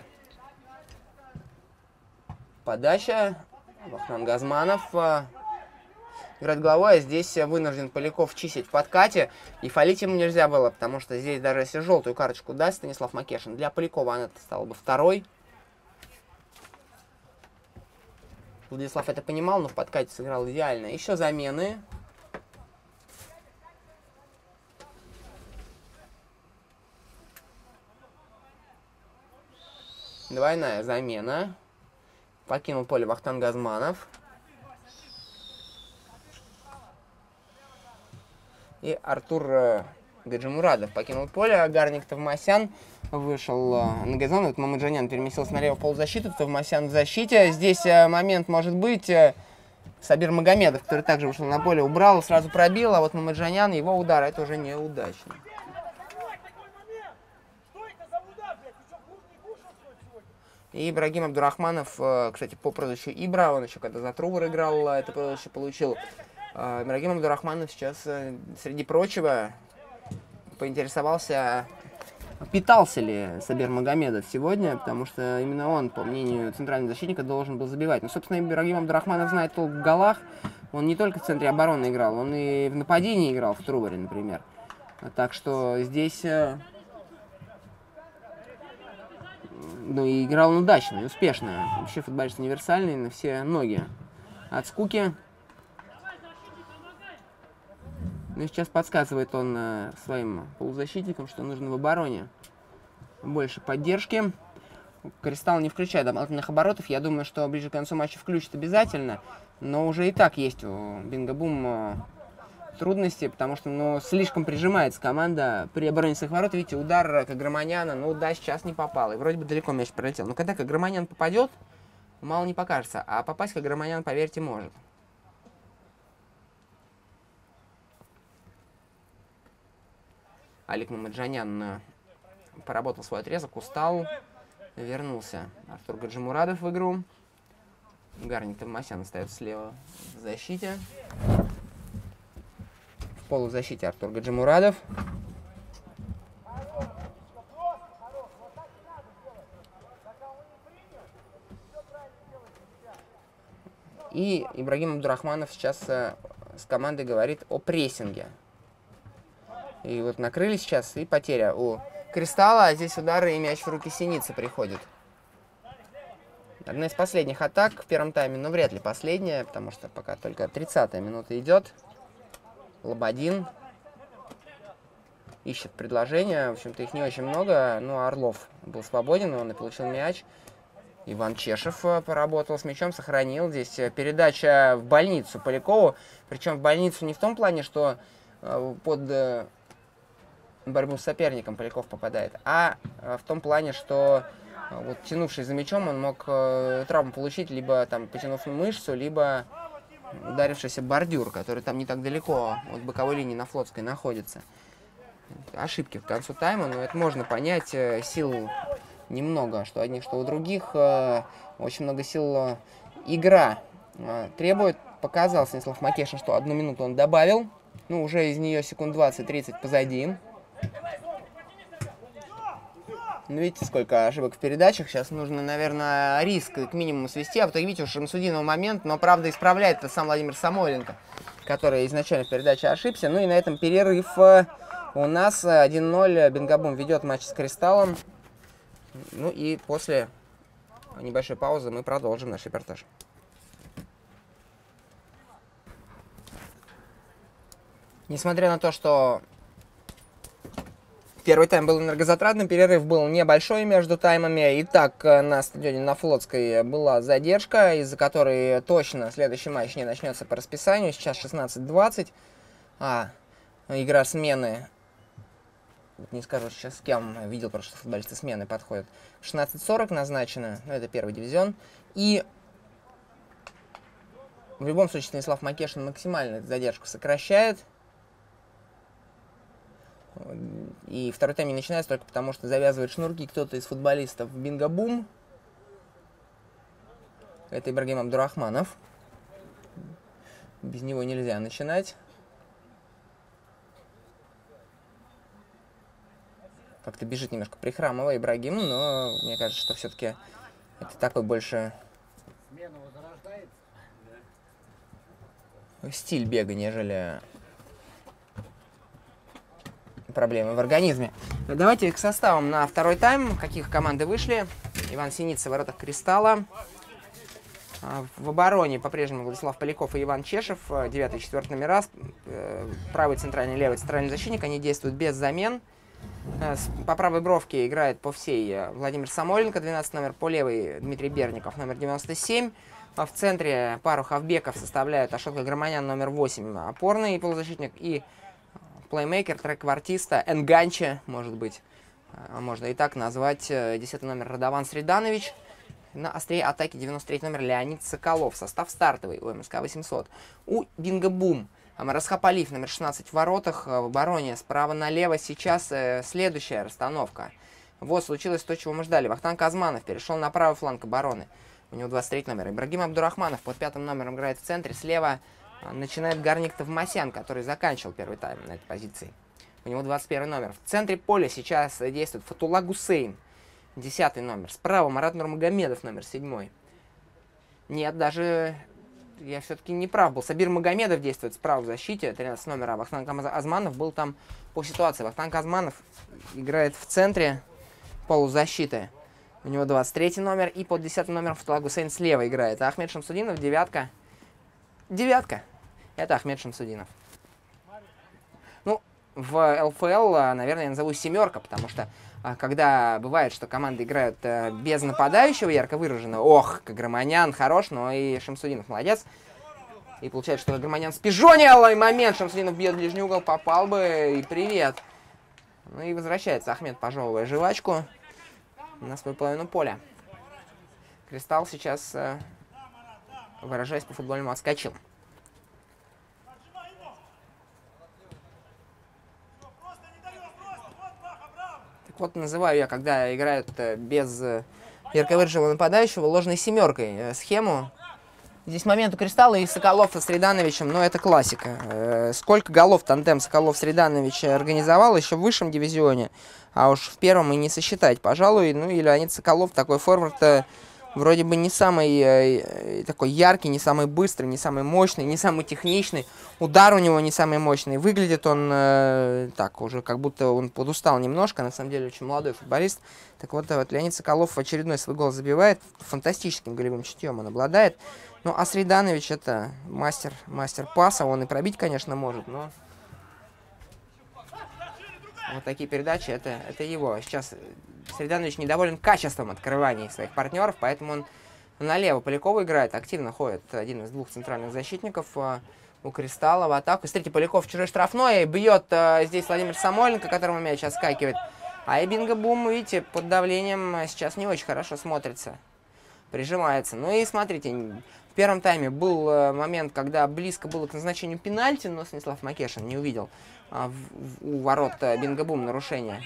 Подача. Вахтанг Газманов играет головой, а здесь вынужден Поляков чистить в подкате. И фалить ему нельзя было, потому что здесь даже если желтую карточку даст Станислав Макешин, для Полякова она стала бы второй. Владислав это понимал, но в подкате сыграл идеально. Еще замены. Двойная замена. Покинул поле Вахтанг Газманов. И Артур Гаджимурадов покинул поле. А Гарник Тавмасян вышел на газон. Вот Мамаджанян переместился налево в полузащиту. Тавмасян в защите. Здесь момент может быть. Сабир Магомедов, который также вышел на поле, убрал, сразу пробил. А вот Мамаджанян, его удар, это уже неудачно. И Ибрагим Абдурахманов, кстати, по прозвищу Ибра, он еще когда за Трувор играл, это прозвище получил. Ибрагим Абдурахманов сейчас, среди прочего, поинтересовался, питался ли Сабир Магомедов сегодня, потому что именно он, по мнению центрального защитника, должен был забивать. Ну, собственно, Ибрагим Абдурахманов знает толк в голах. Он не только в центре обороны играл, он и в нападении играл, в Труворе, например. Так что здесь... Ну и играл он удачно и успешно. Вообще футболист универсальный на все ноги. От скуки. Ну и сейчас подсказывает он э, своим полузащитникам, что нужно в обороне больше поддержки. Кристалл не включает дополнительных оборотов. Я думаю, что ближе к концу матча включит обязательно. Но уже и так есть у Бинго Бум э, трудности, потому что ну, слишком прижимается команда при обороне своих ворот. Видите, удар Каграманяна, ну да, сейчас не попал. И вроде бы далеко мяч пролетел. Но когда Каграманян попадет, мало не покажется. А попасть Каграманян, поверьте, может. Алик Мамаджанян поработал свой отрезок, устал, вернулся. Артур Гаджимурадов в игру. Гарник Тавмасян остается слева в защите. В полузащите Артур Гаджимурадов. И Ибрагим Абдурахманов сейчас э, с командой говорит о прессинге. И вот накрыли сейчас, и потеря у Кристалла, а здесь удары и мяч в руки Синицы приходит. Одна из последних атак в первом тайме, но вряд ли последняя, потому что пока только тридцатая минута идет. Лободин ищет предложения, в общем-то их не очень много, но Орлов был свободен, он и получил мяч. Иван Чешев поработал с мячом, сохранил. Здесь передача в больницу Полякову, причем в больницу не в том плане, что под борьбу с соперником Поляков попадает, а в том плане, что вот тянувшись за мячом, он мог травму получить, либо там потянув мышцу, либо ударившийся бордюр, который там не так далеко от боковой линии на Флотской находится. Ошибки к концу тайма, но это можно понять. Сил немного, что одних, что у других. Очень много сил игра требует. Показал Станислав Макешин, что одну минуту он добавил. Ну, уже из нее секунд двадцать-тридцать позади. Ну, видите, сколько ошибок в передачах. Сейчас нужно, наверное, риск к минимуму свести. А в итоге, видите, у Шамсудинова момент, но, правда, исправляет это сам Владимир Самойленко, который изначально в передаче ошибся. Ну и на этом перерыв у нас один ноль. Бингабум ведет матч с Кристаллом. Ну и после небольшой паузы мы продолжим наш репортаж. Несмотря на то, что первый тайм был энергозатратным, перерыв был небольшой между таймами. Итак, на стадионе на Флотской была задержка, из-за которой точно следующий матч не начнется по расписанию. Сейчас шестнадцать двадцать. А, игра смены. Не скажу сейчас с кем. Видел просто, что футболисты смены подходят. шестнадцать сорок назначено. Ну, это первый дивизион. И в любом случае Станислав Макешин максимально эту задержку сокращает. И второй тайм не начинается только потому, что завязывает шнурки кто-то из футболистов Бингабум. Это Ибрагим Абдурахманов. Без него нельзя начинать. Как-то бежит немножко прихрамывая Ибрагим, но мне кажется, что все-таки это такой больше стиль бега, нежели проблемы в организме. Давайте к составам на второй тайм. Каких команды вышли? Иван Синица в воротах Кристалла. В обороне по-прежнему Владислав Поляков и Иван Чешев. девятый и четвёртый номера. Правый центральный, левый центральный защитник. Они действуют без замен. По правой бровке играет по всей Владимир Самойленко, двенадцатый номер. По левой Дмитрий Берников, номер девяносто семь. В центре пару хавбеков составляют Ашот Гаграманян, номер восемь. Опорный полузащитник и плеймейкер, трек-квартиста, Энганче, может быть, можно и так назвать, десятый номер Радован Среданович. На острие атаки девяносто третий номер Леонид Соколов. Состав стартовый у эм эс ка восемьсот. У Бингабум Расхапалиев, номер шестнадцать в воротах. В обороне справа налево сейчас следующая расстановка. Вот случилось то, чего мы ждали. Вахтан Казманов перешел на правый фланг обороны. У него двадцать третий номер. Ибрагим Абдурахманов под пятым номером играет в центре. Слева начинает Гарник Тавмасян, который заканчивал первый тайм на этой позиции. У него двадцать первый номер. В центре поля сейчас действует Фатулла Гусейн, десятый номер. Справа Марат Нурмагомедов, номер семь. Нет, даже я все-таки не прав был. Сабир Магомедов действует справа в защите, тринадцатый номер. А Вахтанг Азманов был там по ситуации. Вахтанг Азманов играет в центре полузащиты. У него двадцать третий номер. И под десятым номером Фатулла Гусейн слева играет. А Ахмед Шамсудинов, девятка. Девятка. Это Ахмед Шамсудинов. Ну, в эл эф эл, наверное, я назову семерка, потому что когда бывает, что команды играют без нападающего ярко выраженного, ох, Каграманян хорош, но и Шамсудинов молодец. И получается, что Каграманян спижонил, и момент Шамсудинов бьет в ближний угол, попал бы, и привет. Ну и возвращается Ахмед, пожевывая жвачку на свою половину поля. Кристалл сейчас, выражаясь по-футбольному, отскочил. Так вот, называю я, когда играют без ярко выраженного нападающего, ложной семеркой схему. Здесь момент у Кристалла и Соколов с Средановичем, но это классика. Сколько голов тандем Соколов-Среданович организовал еще в высшем дивизионе, а уж в первом и не сосчитать, пожалуй. Ну и Леонид Соколов, такой форвард, вроде бы не самый э, такой яркий, не самый быстрый, не самый мощный, не самый техничный. Удар у него не самый мощный. Выглядит он э, так, уже как будто он подустал немножко. На самом деле очень молодой футболист. Так вот, вот Леонид Соколов в очередной свой гол забивает. Фантастическим голевым чутьем он обладает. Ну, а Сриданович это мастер, мастер паса. Он и пробить, конечно, может, но... Вот такие передачи, это, это его. Сейчас Сриданович недоволен качеством открываний своих партнеров, поэтому он налево Полякова играет, активно ходит один из двух центральных защитников э, у Кристалла в атаку. Смотрите, Поляков в чужой штрафной, бьет э, здесь Владимир Самойленко, которому мяч отскакивает. А и Бинго-Бум, видите, под давлением сейчас не очень хорошо смотрится. Прижимается. Ну и смотрите, в первом тайме был э, момент, когда близко было к назначению пенальти, но Станислав Макешин не увидел а, в, в, у ворот э, Бинго-Бум нарушение.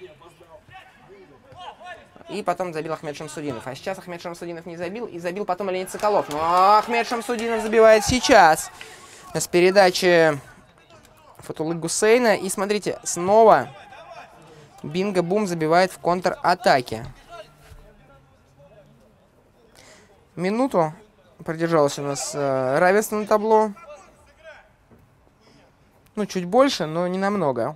И потом забил Ахмед Шамсудинов. А сейчас Ахмед Шамсудинов не забил, и забил потом Леонид Соколов. Но Ахмед Шамсудинов забивает сейчас с передачи Фатулы Гусейна. И смотрите, снова Бинго-Бум забивает в контратаке. Минуту продержалось у нас э, равенство на табло. Ну, чуть больше, но не намного.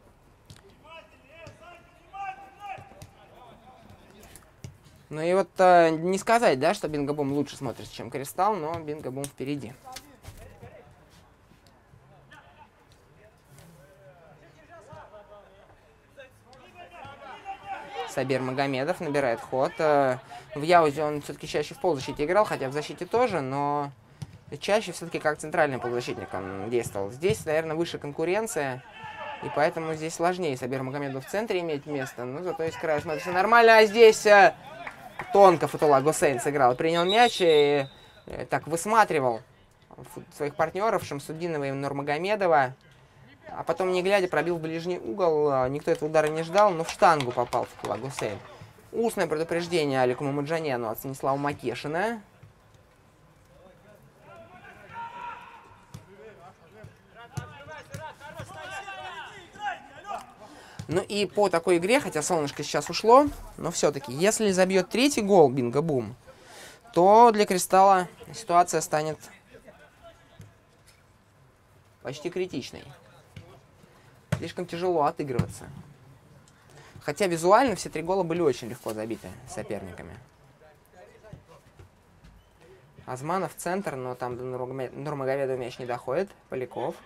Ну и вот э, не сказать, да, что Бинго-Бум лучше смотрится, чем Кристалл, но Бинго-Бум впереди. Сабир Магомедов набирает ход. В Яузе он все-таки чаще в полузащите играл, хотя в защите тоже, но чаще все-таки как центральный полузащитник он действовал. Здесь, наверное, выше конкуренция, и поэтому здесь сложнее Сабир Магомедову в центре иметь место. Но зато из края смотрится нормально, а здесь э, тонко Фатулла Гусейн сыграл. Принял мяч и э, так высматривал своих партнеров Шамсудинова и Нурмагомедова. А потом, не глядя, пробил в ближний угол. Никто этого удара не ждал, но в штангу попал Фатулла Гусейн. Устное предупреждение Алику Мамаджаняну от Станислава Макешина. Ну и по такой игре, хотя солнышко сейчас ушло, но все-таки, если забьет третий гол Бинго-Бум, то для Кристалла ситуация станет почти критичной. Слишком тяжело отыгрываться. Хотя визуально все три гола были очень легко забиты соперниками. Азманов в центр, но там до Нурмагомедова мяч не доходит. Поляков.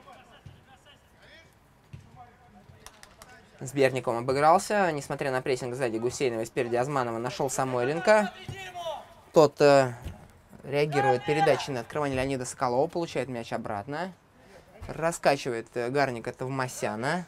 С Берниковым обыгрался. Несмотря на прессинг сзади Гусейнова, спереди Азманова нашел Самойленко. Тот э, реагирует передачей на открывание Леонида Соколова. Получает мяч обратно. Раскачивает Гарник это в Масяна.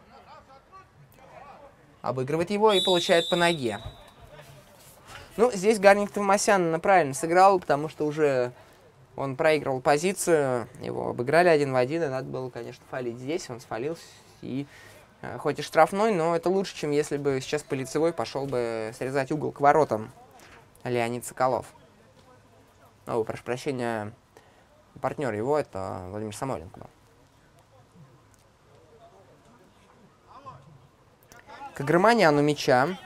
Обыгрывает его и получает по ноге. Ну, здесь Гарник Тавмасян правильно сыграл, потому что уже он проигрывал позицию. Его обыграли один в один, и надо было, конечно, фалить здесь. Он сфалился. И э, хоть и штрафной, но это лучше, чем если бы сейчас по лицевой пошел бы срезать угол к воротам Леонид Соколов. О, прошу прощения, партнер его, это Владимир Самойленко был. К Агроманяну мяча.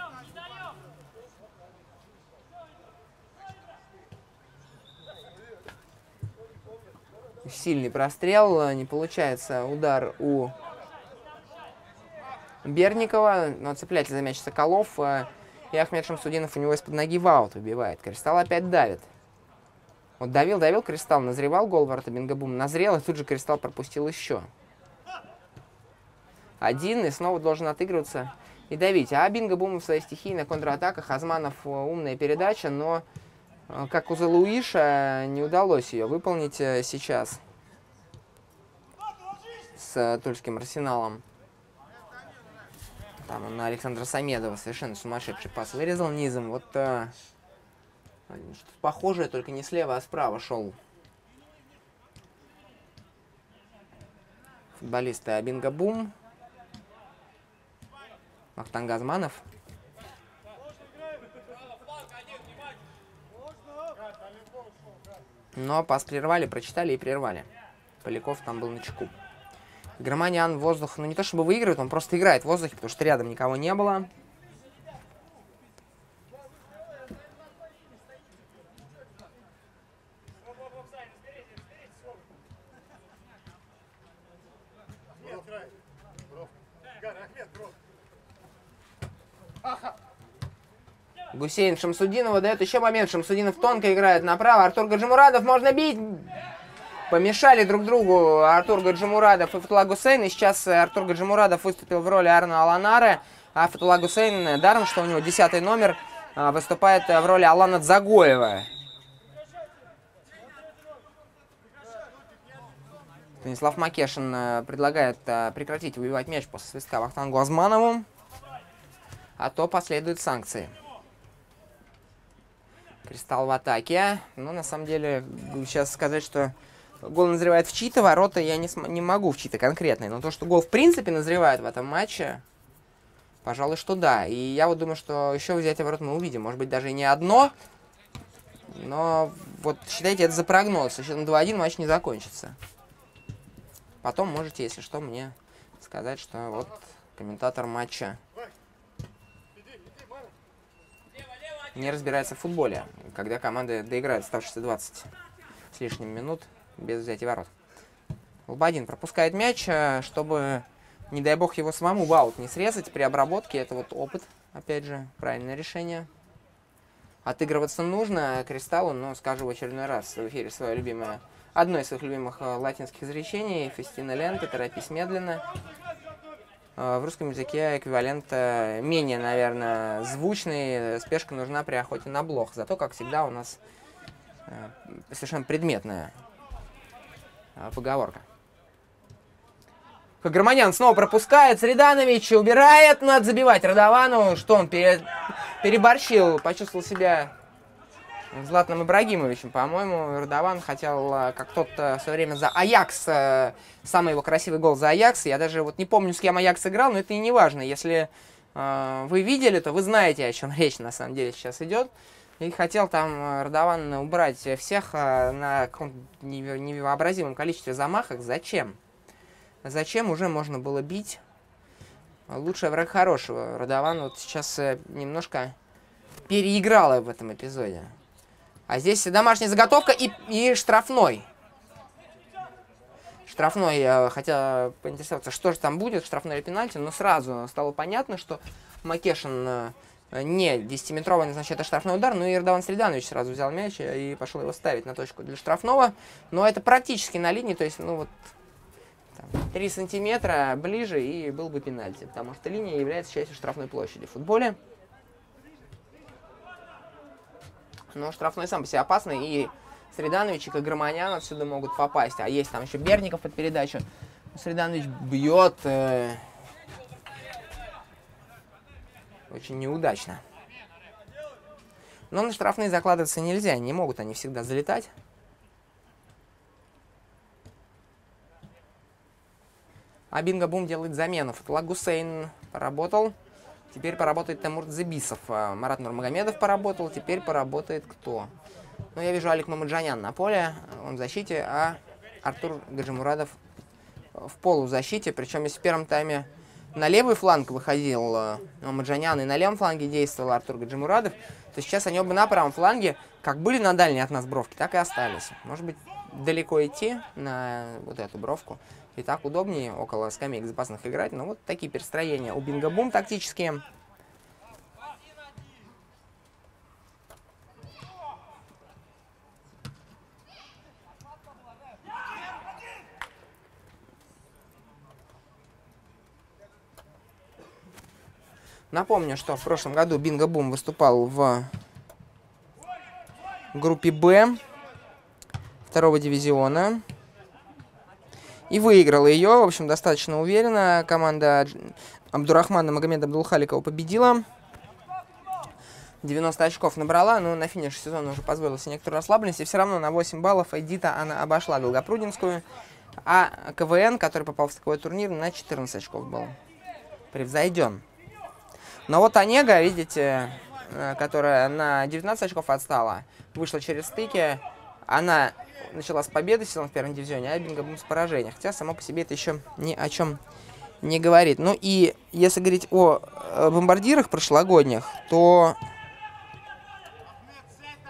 Сильный прострел. Не получается удар у Берникова. Но цепляется за мяч Соколов. И Ахмед Шамсудинов у него из-под ноги в аут выбивает. Кристалл опять давит. Вот давил, давил, Кристалл назревал. Гол ворота Бинго-Бум назрел. И тут же Кристалл пропустил еще. Один. И снова должен отыгрываться и давить. А Бинго-Бум в своей стихии на контратаках. Азманов умная передача, но как у Залуиша не удалось ее выполнить сейчас с тульским Арсеналом. Там он на Александра Самедова совершенно сумасшедший пас вырезал низом. Вот а, что-то похожее, только не слева, а справа шел футболисты Бинго-Бум. Махтанг Азманов. Но пас прервали, прочитали и прервали. Поляков там был на чеку. Агроманян воздух, ну не то чтобы выигрывает, он просто играет в воздухе, потому что рядом никого не было. Гусейн Шамсудинова дает еще момент. Шамсудинов тонко играет направо. Артур Гаджимурадов, можно бить. Помешали друг другу Артур Гаджимурадов и Фатулла Гусейн. И сейчас Артур Гаджимурадов выступил в роли Арна Аланары. А Фатулла Гусейн, даром, что у него десятый номер, выступает в роли Алана Дзагоева. Станислав Макешин предлагает прекратить выбивать мяч после свистка Вахтангу Азманову. А то последуют санкции. Кристалл в атаке. Ну, на самом деле, сейчас сказать, что гол назревает в чьи-то ворота, я не, не могу в чьи-то конкретные. Но то, что гол в принципе назревает в этом матче, пожалуй, что да. И я вот думаю, что еще взятие ворот мы увидим. Может быть, даже и не одно. Но вот считайте это за прогноз. Еще на два один матч не закончится. Потом можете, если что, мне сказать, что вот комментатор матча не разбирается в футболе, когда команды доиграют оставшиеся двадцать с лишним минут без взятия ворот. Лободин пропускает мяч, чтобы, не дай бог, его самому в аут не срезать при обработке. Это вот опыт, опять же, правильное решение. Отыгрываться нужно Кристаллу, но скажу в очередной раз в эфире свое любимое, одно из своих любимых латинских изречений: «Фестина лента, торопись медленно». В русском языке эквивалент менее, наверное, звучный. Спешка нужна при охоте на блох. Зато, как всегда, у нас совершенно предметная поговорка. Каграманян снова пропускает. Среданович убирает. Надо забивать Радовану. Что он пере... переборщил. Почувствовал себя Златаном Ибрагимовичем. По-моему, Радован хотел, как тот-то в свое время за Аякс, самый его красивый гол за Аякс. Я даже вот не помню, с кем Аякс играл, но это и не важно. Если э, вы видели, то вы знаете, о чем речь на самом деле сейчас идет. И хотел там Радован убрать всех на каком-то невообразимом количестве замахов. Зачем? Зачем уже можно было бить? Лучший враг хорошего. Радован вот сейчас немножко переиграла в этом эпизоде. А здесь домашняя заготовка и, и штрафной. Штрафной, я хотел поинтересоваться, что же там будет, штрафной или пенальти, но сразу стало понятно, что Макешин не десятиметровый, значит, это штрафной удар, ну и Радован Среданович сразу взял мяч и пошел его ставить на точку для штрафного. Но это практически на линии, то есть, ну вот, три сантиметра ближе и был бы пенальти, потому что линия является частью штрафной площади в футболе. Но штрафной сам по себе опасный, и Среданович и Каграманян отсюда могут попасть. А есть там еще Берников под передачу. Среданович бьет э, очень неудачно. Но на штрафные закладываться нельзя, не могут они всегда залетать. А Бинго-Бум делает замену. Фатулла Гусейн поработал. Теперь поработает Тимур Дзыбисов. Марат Нурмагомедов поработал. Теперь поработает кто? Ну, я вижу Алик Мамаджанян на поле. Он в защите, а Артур Гаджимурадов в полузащите. Причем, если в первом тайме на левый фланг выходил Мамаджанян и на левом фланге действовал Артур Гаджимурадов, то сейчас они оба на правом фланге как были на дальней от нас бровке, так и остались. Может быть, далеко идти на вот эту бровку. И так удобнее около скамеек запасных играть. Но вот такие перестроения у Бинго-Бум тактические. Напомню, что в прошлом году Бинго-Бум выступал в группе Б второго дивизиона. И выиграла ее, в общем, достаточно уверенно. Команда Абдурахмана Магомеда Абдулхаликова победила. девяносто очков набрала, но на финише сезона уже позволила себе некоторую расслабленность. И все равно на восемь баллов Эдита она обошла Долгопрудинскую. А КВН, который попал в такой турнир, на четырнадцать очков был превзойден. Но вот Онега, видите, которая на девятнадцать очков отстала, вышла через стыки. Она начала с победы сезон в первом дивизионе, а Бинго-Бум с поражения. Хотя само по себе это еще ни о чем не говорит. Ну и если говорить о бомбардирах прошлогодних, то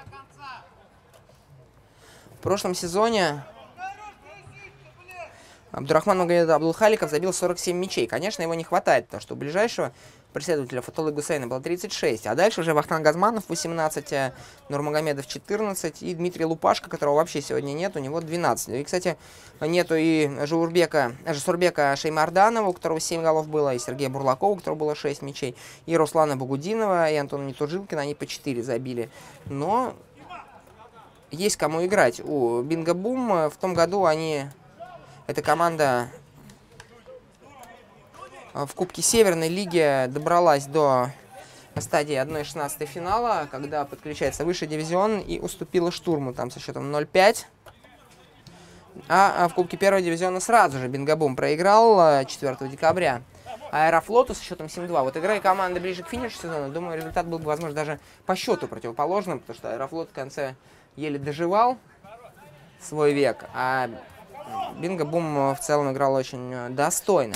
в прошлом сезоне Абдурахман Магомед Абдулхаликов забил сорок семь мячей. Конечно, его не хватает, потому что у ближайшего преследователя Фатулы Гусейна было тридцать шесть. А дальше уже Вахтанг Газманов восемнадцать, Нурмагомедов четырнадцать и Дмитрий Лупашко, которого вообще сегодня нет, у него двенадцать. И, кстати, нету и Журбека, Жасурбека Шеймарданова, у которого семь голов было, и Сергея Бурлакова, у которого было шесть мячей, и Руслана Багудинова, и Антона Нетужилкина, они по четыре забили. Но есть кому играть. У Бинго Бум в том году они... Эта команда в Кубке Северной Лиги добралась до стадии одна шестнадцать финала, когда подключается высший дивизион и уступила Штурму там со счетом ноль пять. А в Кубке первого дивизиона сразу же Бинго Бум проиграл четвёртого декабря Аэрофлоту со счетом семь два. Вот играя команды ближе к финишу сезона, думаю, результат был бы, возможно, даже по счету противоположным, потому что Аэрофлот в конце еле доживал свой век, а Бинго Бум в целом играл очень достойно.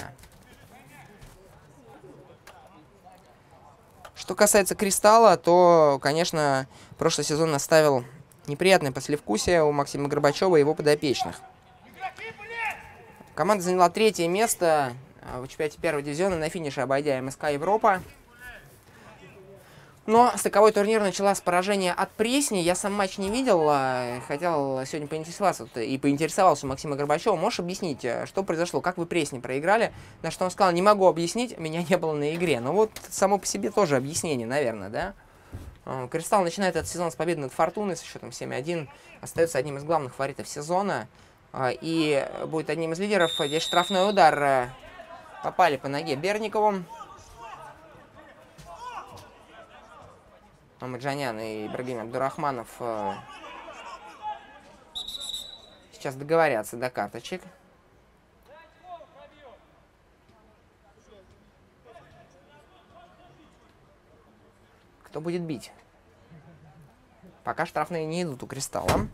Что касается Кристалла, то, конечно, прошлый сезон оставил неприятное послевкусие у Максима Горбачева и его подопечных. Команда заняла третье место в чемпионате первого дивизиона, на финише обойдя МСК Европа. Но стыковой турнир начала с поражения от Пресни. Я сам матч не видел, хотел сегодня поинтересоваться и поинтересовался у Максима Горбачева. Можешь объяснить, что произошло, как вы Пресни проиграли? На что он сказал: не могу объяснить, меня не было на игре. Ну вот само по себе тоже объяснение, наверное, да? Кристалл начинает этот сезон с победы над Фортуной со счетом семь один. Остается одним из главных фаворитов сезона. И будет одним из лидеров. Здесь штрафной удар. Попали по ноге Берникову. Мамаджанян и Ибрагим Абдурахманов э, сейчас договорятся до карточек. Кто будет бить? Пока штрафные не идут у Кристалла.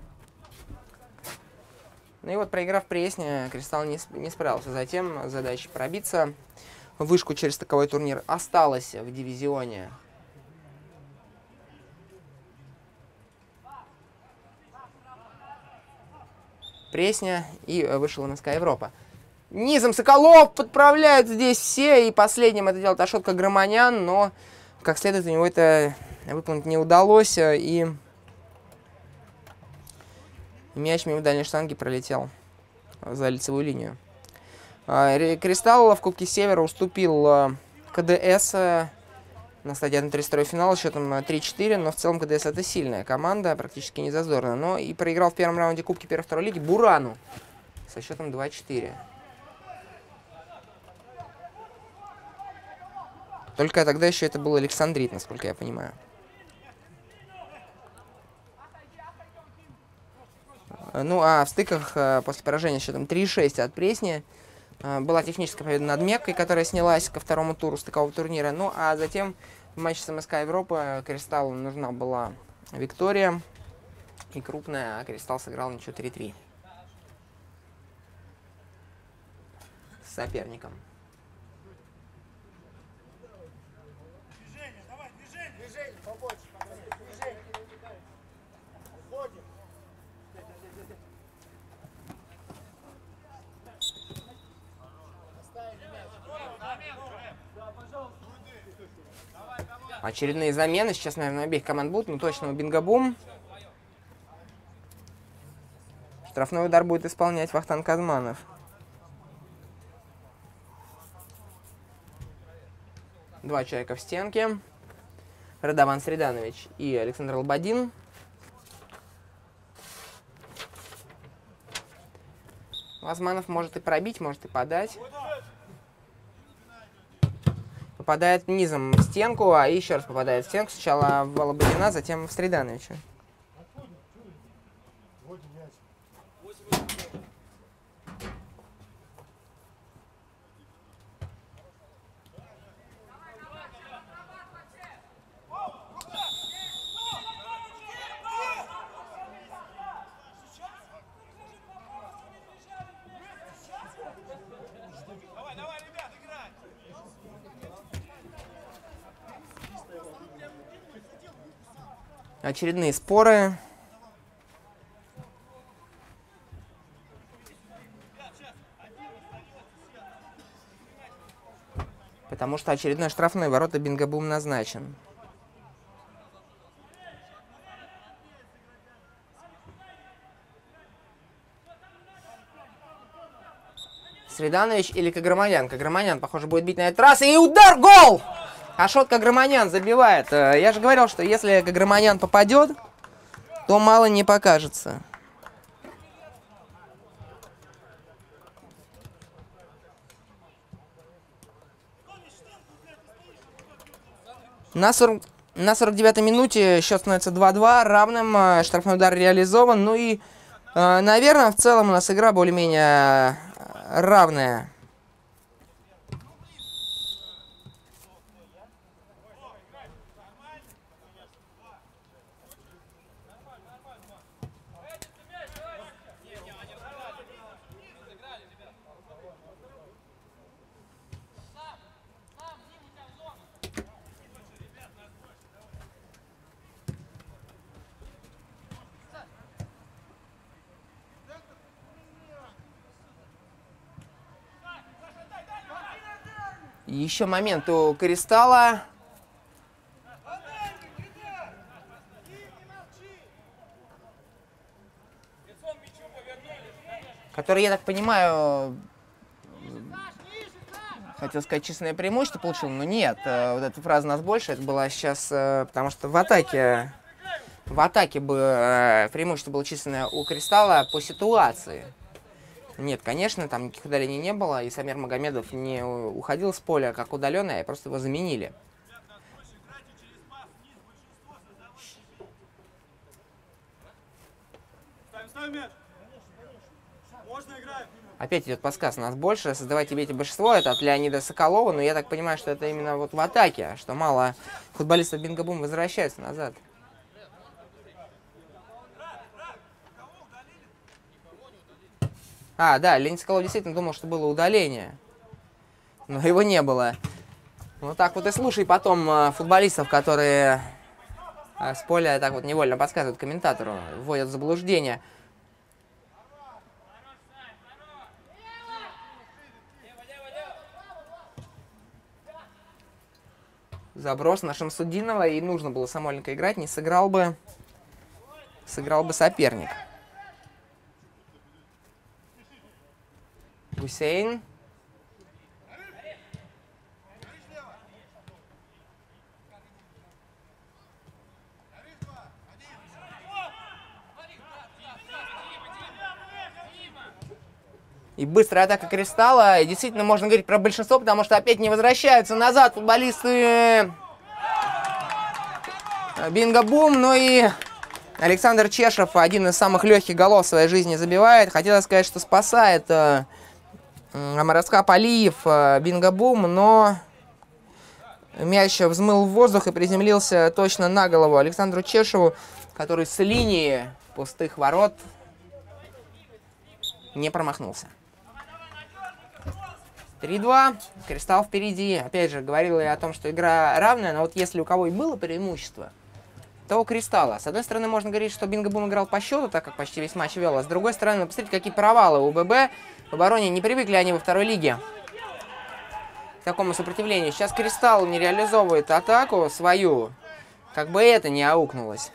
Ну и вот, проиграв Пресне, Кристалл не, не справился. Затем задача пробиться в вышку через таковой турнир осталась в дивизионе. Пресня, и вышел МСК Европа. Низом Соколов подправляют здесь все, и последним это делает Ашотка Громанян, но как следует у него это выполнить не удалось, и мяч мимо дальней штанги пролетел за лицевую линию. Кристалл в Кубке Севера уступил КДС на стадии один три второй финала счетом три четыре, но в целом КДС это сильная команда, практически не зазорная. Но и проиграл в первом раунде Кубки первой второй лиги Бурану со счетом два четыре. Только тогда еще это был Александрит, насколько я понимаю. Ну а в стыках после поражения счетом три шесть от Пресни была техническая победа над Меккой, которая снялась ко второму туру стыкового турнира. Ну а затем в матче с МСК Европа Кристаллу нужна была виктория. И крупная, а Кристалл сыграл ничего три три с соперником. Движение, давай, движение, движение, побольше, движение. Уходим. Очередные замены. Сейчас, наверное, обеих команд будут. Ну, точно у Бинго Бум. Штрафной удар будет исполнять Вахтанг Газманов. Два человека в стенке. Радован Среданович и Александр Лободин. Газманов может и пробить, может и подать. Попадает низом в стенку, а еще раз попадает в стенку. Сначала в Лободина, затем в Средановича. Очередные споры. Потому что очередной штрафной, ворота Бинго-Бум назначен. Среданович или Каграманян? Каграманян, похоже, будет бить на этот раз. И удар! Гол! Ашот Каграманян забивает. Я же говорил, что если Каграманян попадет, то мало не покажется. На, сорок, на сорок девятой минуте счет становится два-два, равным. Штрафной удар реализован. Ну и, наверное, в целом у нас игра более-менее равная. Еще момент у Кристалла. Который, я так понимаю, хотел сказать, численное преимущество получил, но нет. Вот эта фраза «нас больше», это была сейчас, потому что в атаке, в атаке бы преимущество было численное у Кристалла по ситуации. Нет, конечно, там никаких удалений не было, и Самир Магомедов не уходил с поля как удаленный, а просто его заменили. Опять идет подсказ, нас больше, создавайте бейте большинство, это от Леонида Соколова, но я так понимаю, что это именно вот в атаке, что мало футболистов Бинго-Бум возвращаются назад. А, да, Леонид Соколов действительно думал, что было удаление. Но его не было. Вот так вот и слушай потом э, футболистов, которые э, с поля так вот невольно подсказывают комментатору, вводят в заблуждение. Заброс на Шамсудинова, и нужно было Самойленко играть, не сыграл бы, сыграл бы соперник. Гусейн. И быстрая атака Кристалла. И действительно можно говорить про большинство, потому что опять не возвращаются назад футболисты Бинго-Бум. Ну и Александр Чешев, один из самых легких голов в своей жизни, забивает. Хотела сказать, что спасает э, Омарасхаб Алиев э, Бинго-Бум, но мяч взмыл в воздух и приземлился точно на голову Александру Чешеву, который с линии пустых ворот не промахнулся. три-два. Кристалл впереди. Опять же, говорил я о том, что игра равная, но вот если у кого и было преимущество, то у Кристалла. С одной стороны, можно говорить, что Бинго-Бум играл по счету, так как почти весь матч вел, а с другой стороны, посмотрите, какие провалы у ББ. В обороне не привыкли они во второй лиге к такому сопротивлению. Сейчас Кристалл не реализовывает атаку свою, как бы это не аукнулось.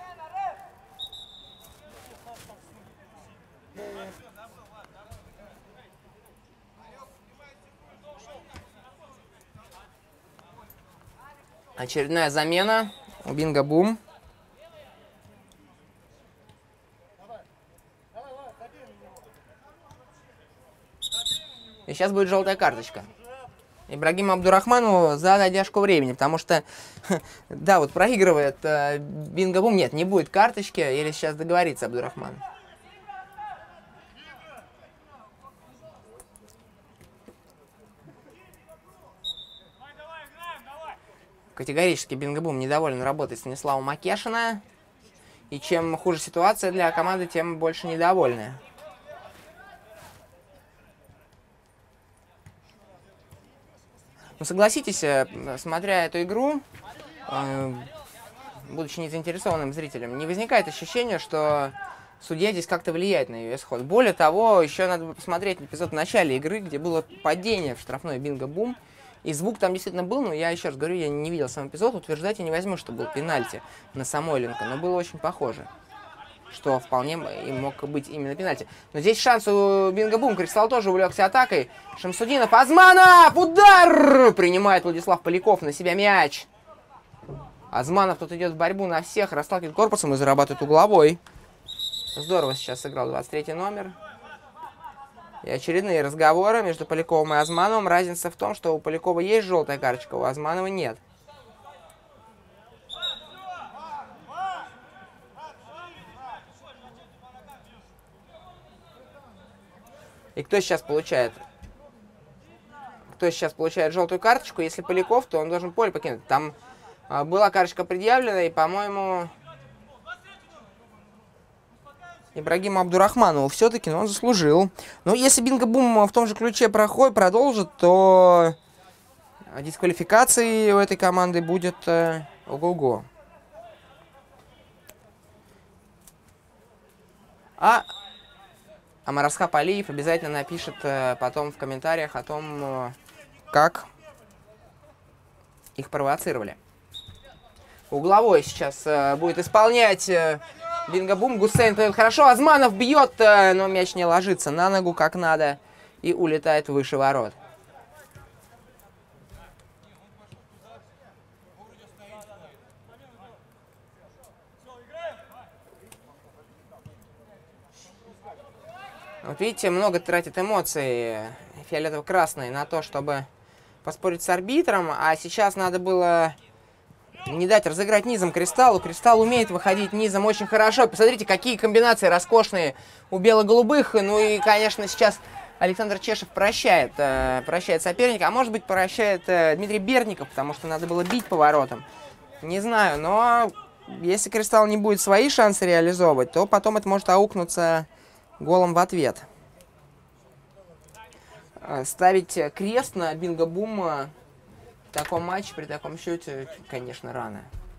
Очередная замена у Бинго-Бум. И сейчас будет желтая карточка Ибрагиму Абдурахманову за задержку времени, потому что, да, вот проигрывает э, Бинго-Бум. Нет, не будет карточки, или сейчас договорится Абдурахман. Категорически Бинго-Бум недоволен работой Станислава Макешина. И чем хуже ситуация для команды, тем больше недовольны. Ну, согласитесь, смотря эту игру, э, будучи незаинтересованным зрителем, не возникает ощущения, что судья здесь как-то влияет на ее исход. Более того, еще надо посмотреть эпизод в начале игры, где было падение в штрафной Бинго-Бум. И звук там действительно был, но я еще раз говорю, я не видел сам эпизод, утверждать я не возьму, что был пенальти на Самойленко, но было очень похоже, что вполне и мог быть именно пенальти. Но здесь шанс у Бинго-Бум. Кристалл тоже увлекся атакой. Шамсудинов, Азманов! Удар! Принимает Владислав Поляков на себя мяч. Азманов тут идет в борьбу на всех, расталкивает корпусом и зарабатывает угловой. Здорово сейчас сыграл двадцать третий номер. И очередные разговоры между Поляковым и Азмановым. Разница в том, что у Полякова есть желтая карточка, у Азманова нет. И кто сейчас получает? Кто сейчас получает желтую карточку? Если Поляков, то он должен поле покинуть. Там а, была карточка предъявлена, и, по-моему, Ибрагиму Абдурахманову все-таки, но он заслужил. Но если Бинго-Бум в том же ключе проходит, продолжит, то дисквалификации у этой команды будет э, ого-го. А Амарасхап Алиев обязательно напишет э, потом в комментариях о том, э, как их провоцировали. Угловой сейчас э, будет исполнять... Э, Бинго-Бум, Гусейн подает хорошо, Азманов бьет, но мяч не ложится на ногу как надо и улетает выше ворот. Вот видите, много тратит эмоций фиолетово-красные на то, чтобы поспорить с арбитром, а сейчас надо было... не дать разыграть низом Кристаллу. Кристалл умеет выходить низом очень хорошо. Посмотрите, какие комбинации роскошные у бело-голубых. Ну и, конечно, сейчас Александр Чешев прощает, э, прощает соперника. А может быть, прощает э, Дмитрий Бердников, потому что надо было бить поворотом. Не знаю, но если Кристалл не будет свои шансы реализовывать, то потом это может аукнуться голом в ответ. Ставить крест на Бинго-Бум в таком матче, при таком счете, конечно, рано.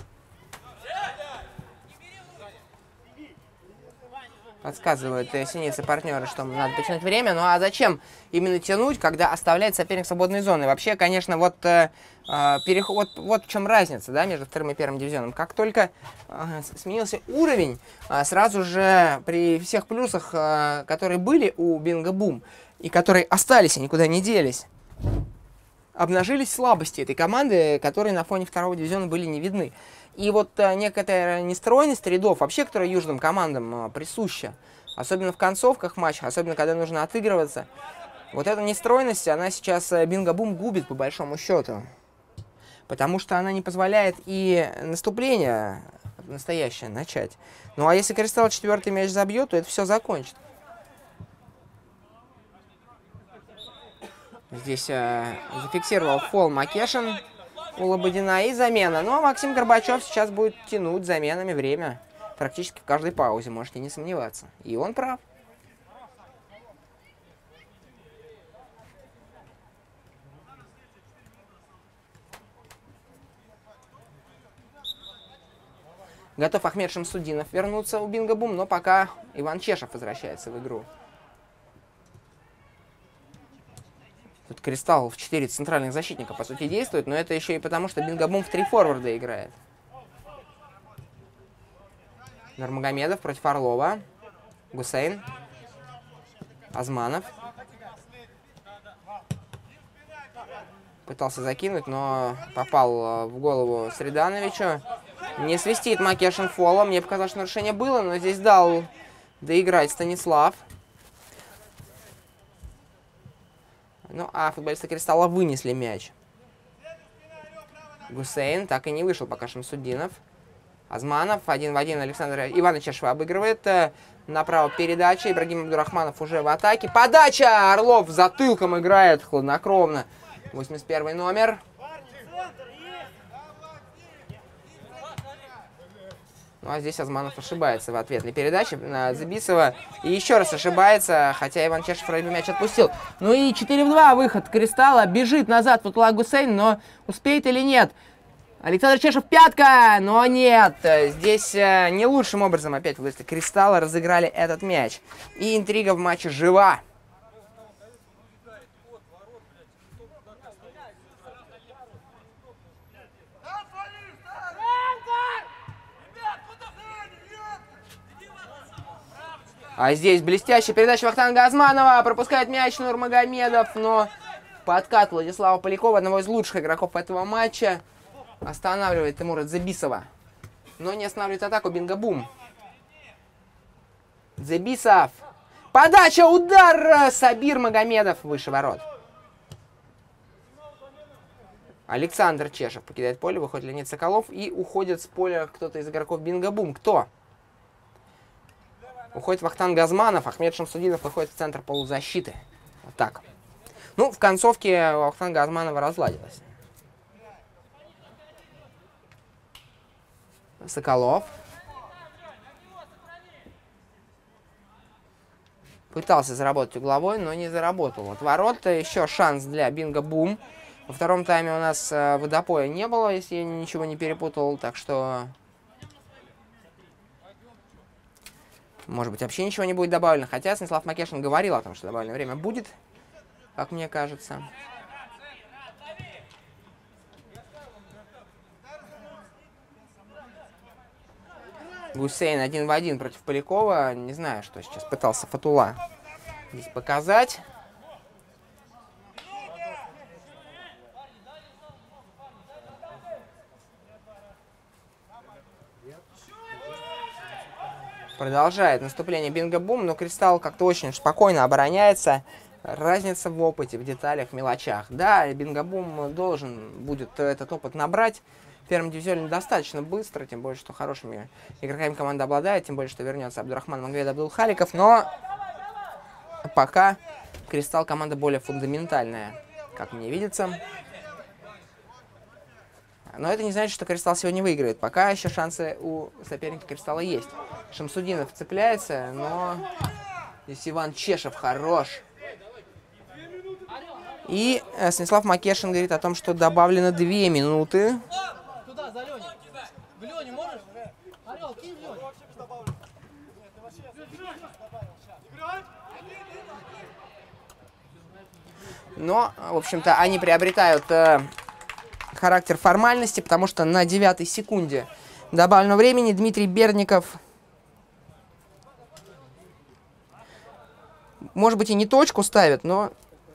Подсказывают синицы партнеры, что надо потянуть время. Ну а зачем именно тянуть, когда оставляет соперник свободной зоны? Вообще, конечно, вот, э, переход, вот, вот в чем разница, да, между вторым и первым дивизионом. Как только э, сменился уровень, э, сразу же при всех плюсах, э, которые были у Бинго-Бум, и которые остались и никуда не делись, обнажились слабости этой команды, которые на фоне второго дивизиона были не видны. И вот а, некоторая нестройность рядов, вообще, которая южным командам а, присуща, особенно в концовках матча, особенно когда нужно отыгрываться, вот эта нестройность, она сейчас а, Бинго-Бум губит по большому счету. Потому что она не позволяет и наступление настоящее начать. Ну а если Кристалл четвертый мяч забьет, то это все закончит. Здесь э, зафиксировал фол Макешин у Лободина и замена. Ну а Максим Горбачев сейчас будет тянуть заменами время. Практически в каждой паузе, можете не сомневаться. И он прав. Готов Ахмед Шамсудинов вернуться у Бинго-Бум, но пока Иван Чешев возвращается в игру. Тут Кристалл в четыре центральных защитника, по сути, действует, но это еще и потому, что Бинго-Бум в три форварда играет. Нурмагомедов против Орлова. Гусейн. Азманов. Пытался закинуть, но попал в голову Средановичу. Не свистит Макешин фола. Мне показалось, что нарушение было, но здесь дал доиграть Станислав. Ну, а футболисты Кристалла вынесли мяч. Гусейн так и не вышел пока Шамсудинов. Азманов один в один Александр Иванович Чешева обыгрывает. Направо передача. Ибрагим Абдурахманов уже в атаке. Подача! Орлов затылком играет хладнокровно. восемьдесят первый номер. Ну, а здесь Азманов ошибается в ответной передаче на Забисова. И еще раз ошибается, хотя Иван Чешев вроде бы мяч отпустил. Ну и четыре в два выход Кристалла. Бежит назад Футулах Гусейн, но успеет или нет? Александр Чешев пятка, но нет. Здесь э, не лучшим образом опять футболисты Кристалла разыграли этот мяч. И интрига в матче жива. А здесь блестящая передача Вахтанга Азманова. Пропускает мяч Нурмагомедов, но подкат Владислава Полякова, одного из лучших игроков этого матча, останавливает Тимура Дзебисова. Но не останавливает атаку Бингабум. Дзебисов. Подача, удар! Сабир Магомедов выше ворот. Александр Чешев покидает поле, выходит Леонид Соколов и уходит с поля кто-то из игроков Бингабум. Кто? Уходит Вахтанг Газманов, Ахмед Шамсудинов выходит в центр полузащиты. Вот так. Ну, в концовке Вахтанга Газманова разладилось. Соколов. Пытался заработать угловой, но не заработал. От ворот еще шанс для Бингабум. Во втором тайме у нас э, водопоя не было, если я ничего не перепутал. Так что, может быть, вообще ничего не будет добавлено. Хотя Станислав Макешин говорил о том, что добавленное время будет, как мне кажется. Гусейн один в один против Полякова. Не знаю, что сейчас пытался Фатула здесь показать. Продолжает наступление Бингабум, но Кристалл как-то очень спокойно обороняется. Разница в опыте, в деталях, в мелочах. Да, Бингабум должен будет этот опыт набрать. В первом дивизионе достаточно быстро, тем более, что хорошими игроками команда обладает, тем более, что вернется Абдурахман Мангвед Абдулхаликов, но пока Кристалл команда более фундаментальная, как мне видится. Но это не значит, что Кристалл сегодня выиграет. Пока еще шансы у соперника Кристалла есть. Шамсудинов цепляется, но здесь Иван Чешев хорош. И э, Станислав Макешин говорит о том, что добавлено две минуты. Туда, за Леню. В Леню можешь? Орел, кинь в Леню. Но, в общем-то, они приобретают э, характер формальности, потому что на девятой секунде добавленного времени Дмитрий Бердников, может быть, и не точку ставит, но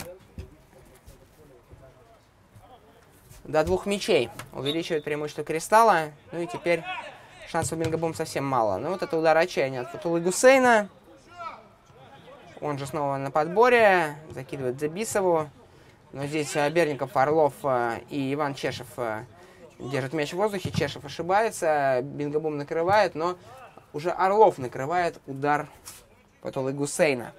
до двух мячей увеличивает преимущество Кристалла. Ну и теперь шансов у Бингабум совсем мало. Ну вот это удар отчаяния от Фатулы Гусейна. Он же снова на подборе. Закидывает Дзебисову. Но здесь Бердников, Орлов и Иван Чешев держат мяч в воздухе. Чешев ошибается. Бингабум накрывает, но уже Орлов накрывает удар Фатулы Гусейна.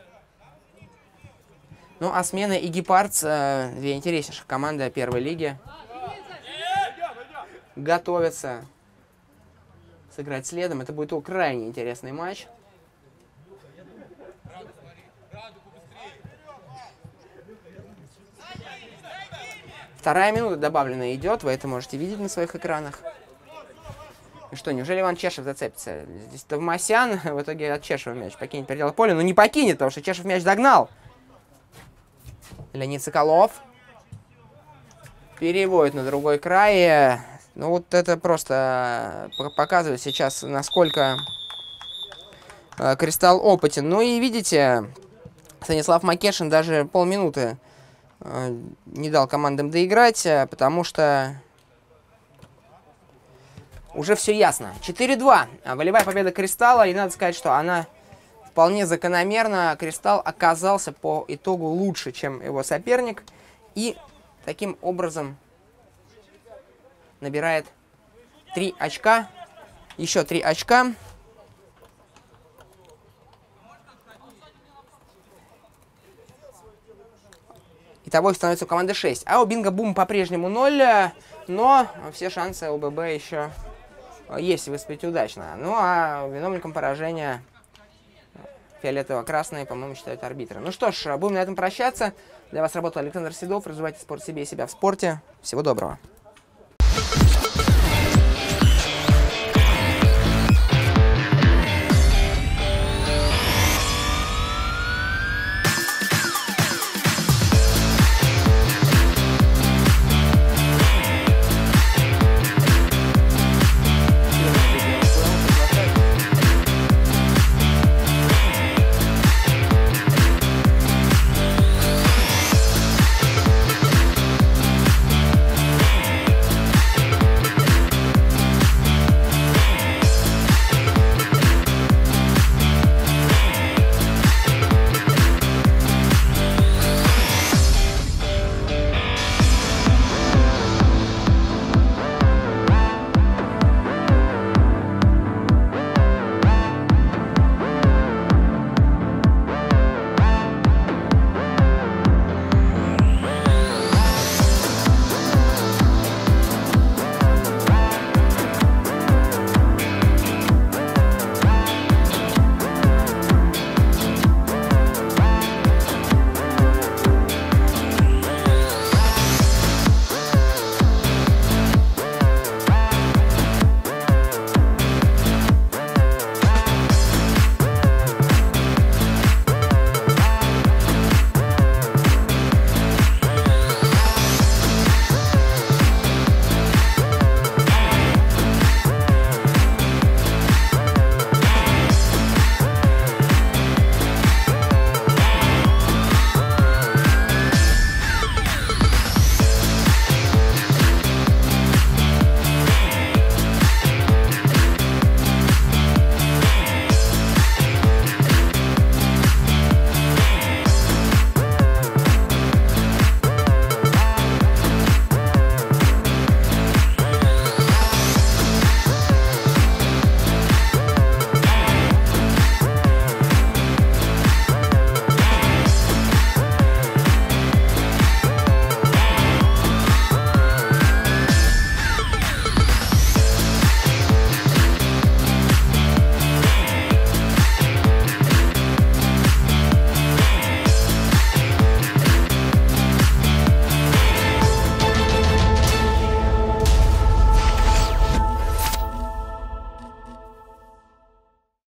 Ну а смена и Гепардс, две интереснейших команды первой лиги, готовятся сыграть следом. Это будет крайне интересный матч. Вторая минута добавленная идет. Вы это можете видеть на своих экранах. И что, неужели Иван Чешев зацепится? Здесь Товмасян в итоге от Чешева мяч покинет пределы поля. Но не покинет, потому что Чешев мяч догнал. Леонид Соколов переводит на другой край. Ну вот это просто показывает сейчас, насколько Кристалл опытен. Ну и видите, Станислав Макешин даже полминуты не дал командам доиграть, потому что уже все ясно. четыре два. Волевая победа Кристалла. И надо сказать, что она вполне закономерно. Кристалл оказался по итогу лучше, чем его соперник. И таким образом набирает три очка. Еще три очка. Итого их становится у команды шесть. А у Бингабум по-прежнему ноль. Но все шансы у ББ еще есть выступить удачно. Ну а виновником поражения фиолетово-красные, по-моему, считают арбитры. Ну что ж, будем на этом прощаться. Для вас работал Александр Седов. Развивайте спорт себе и себя в спорте. Всего доброго.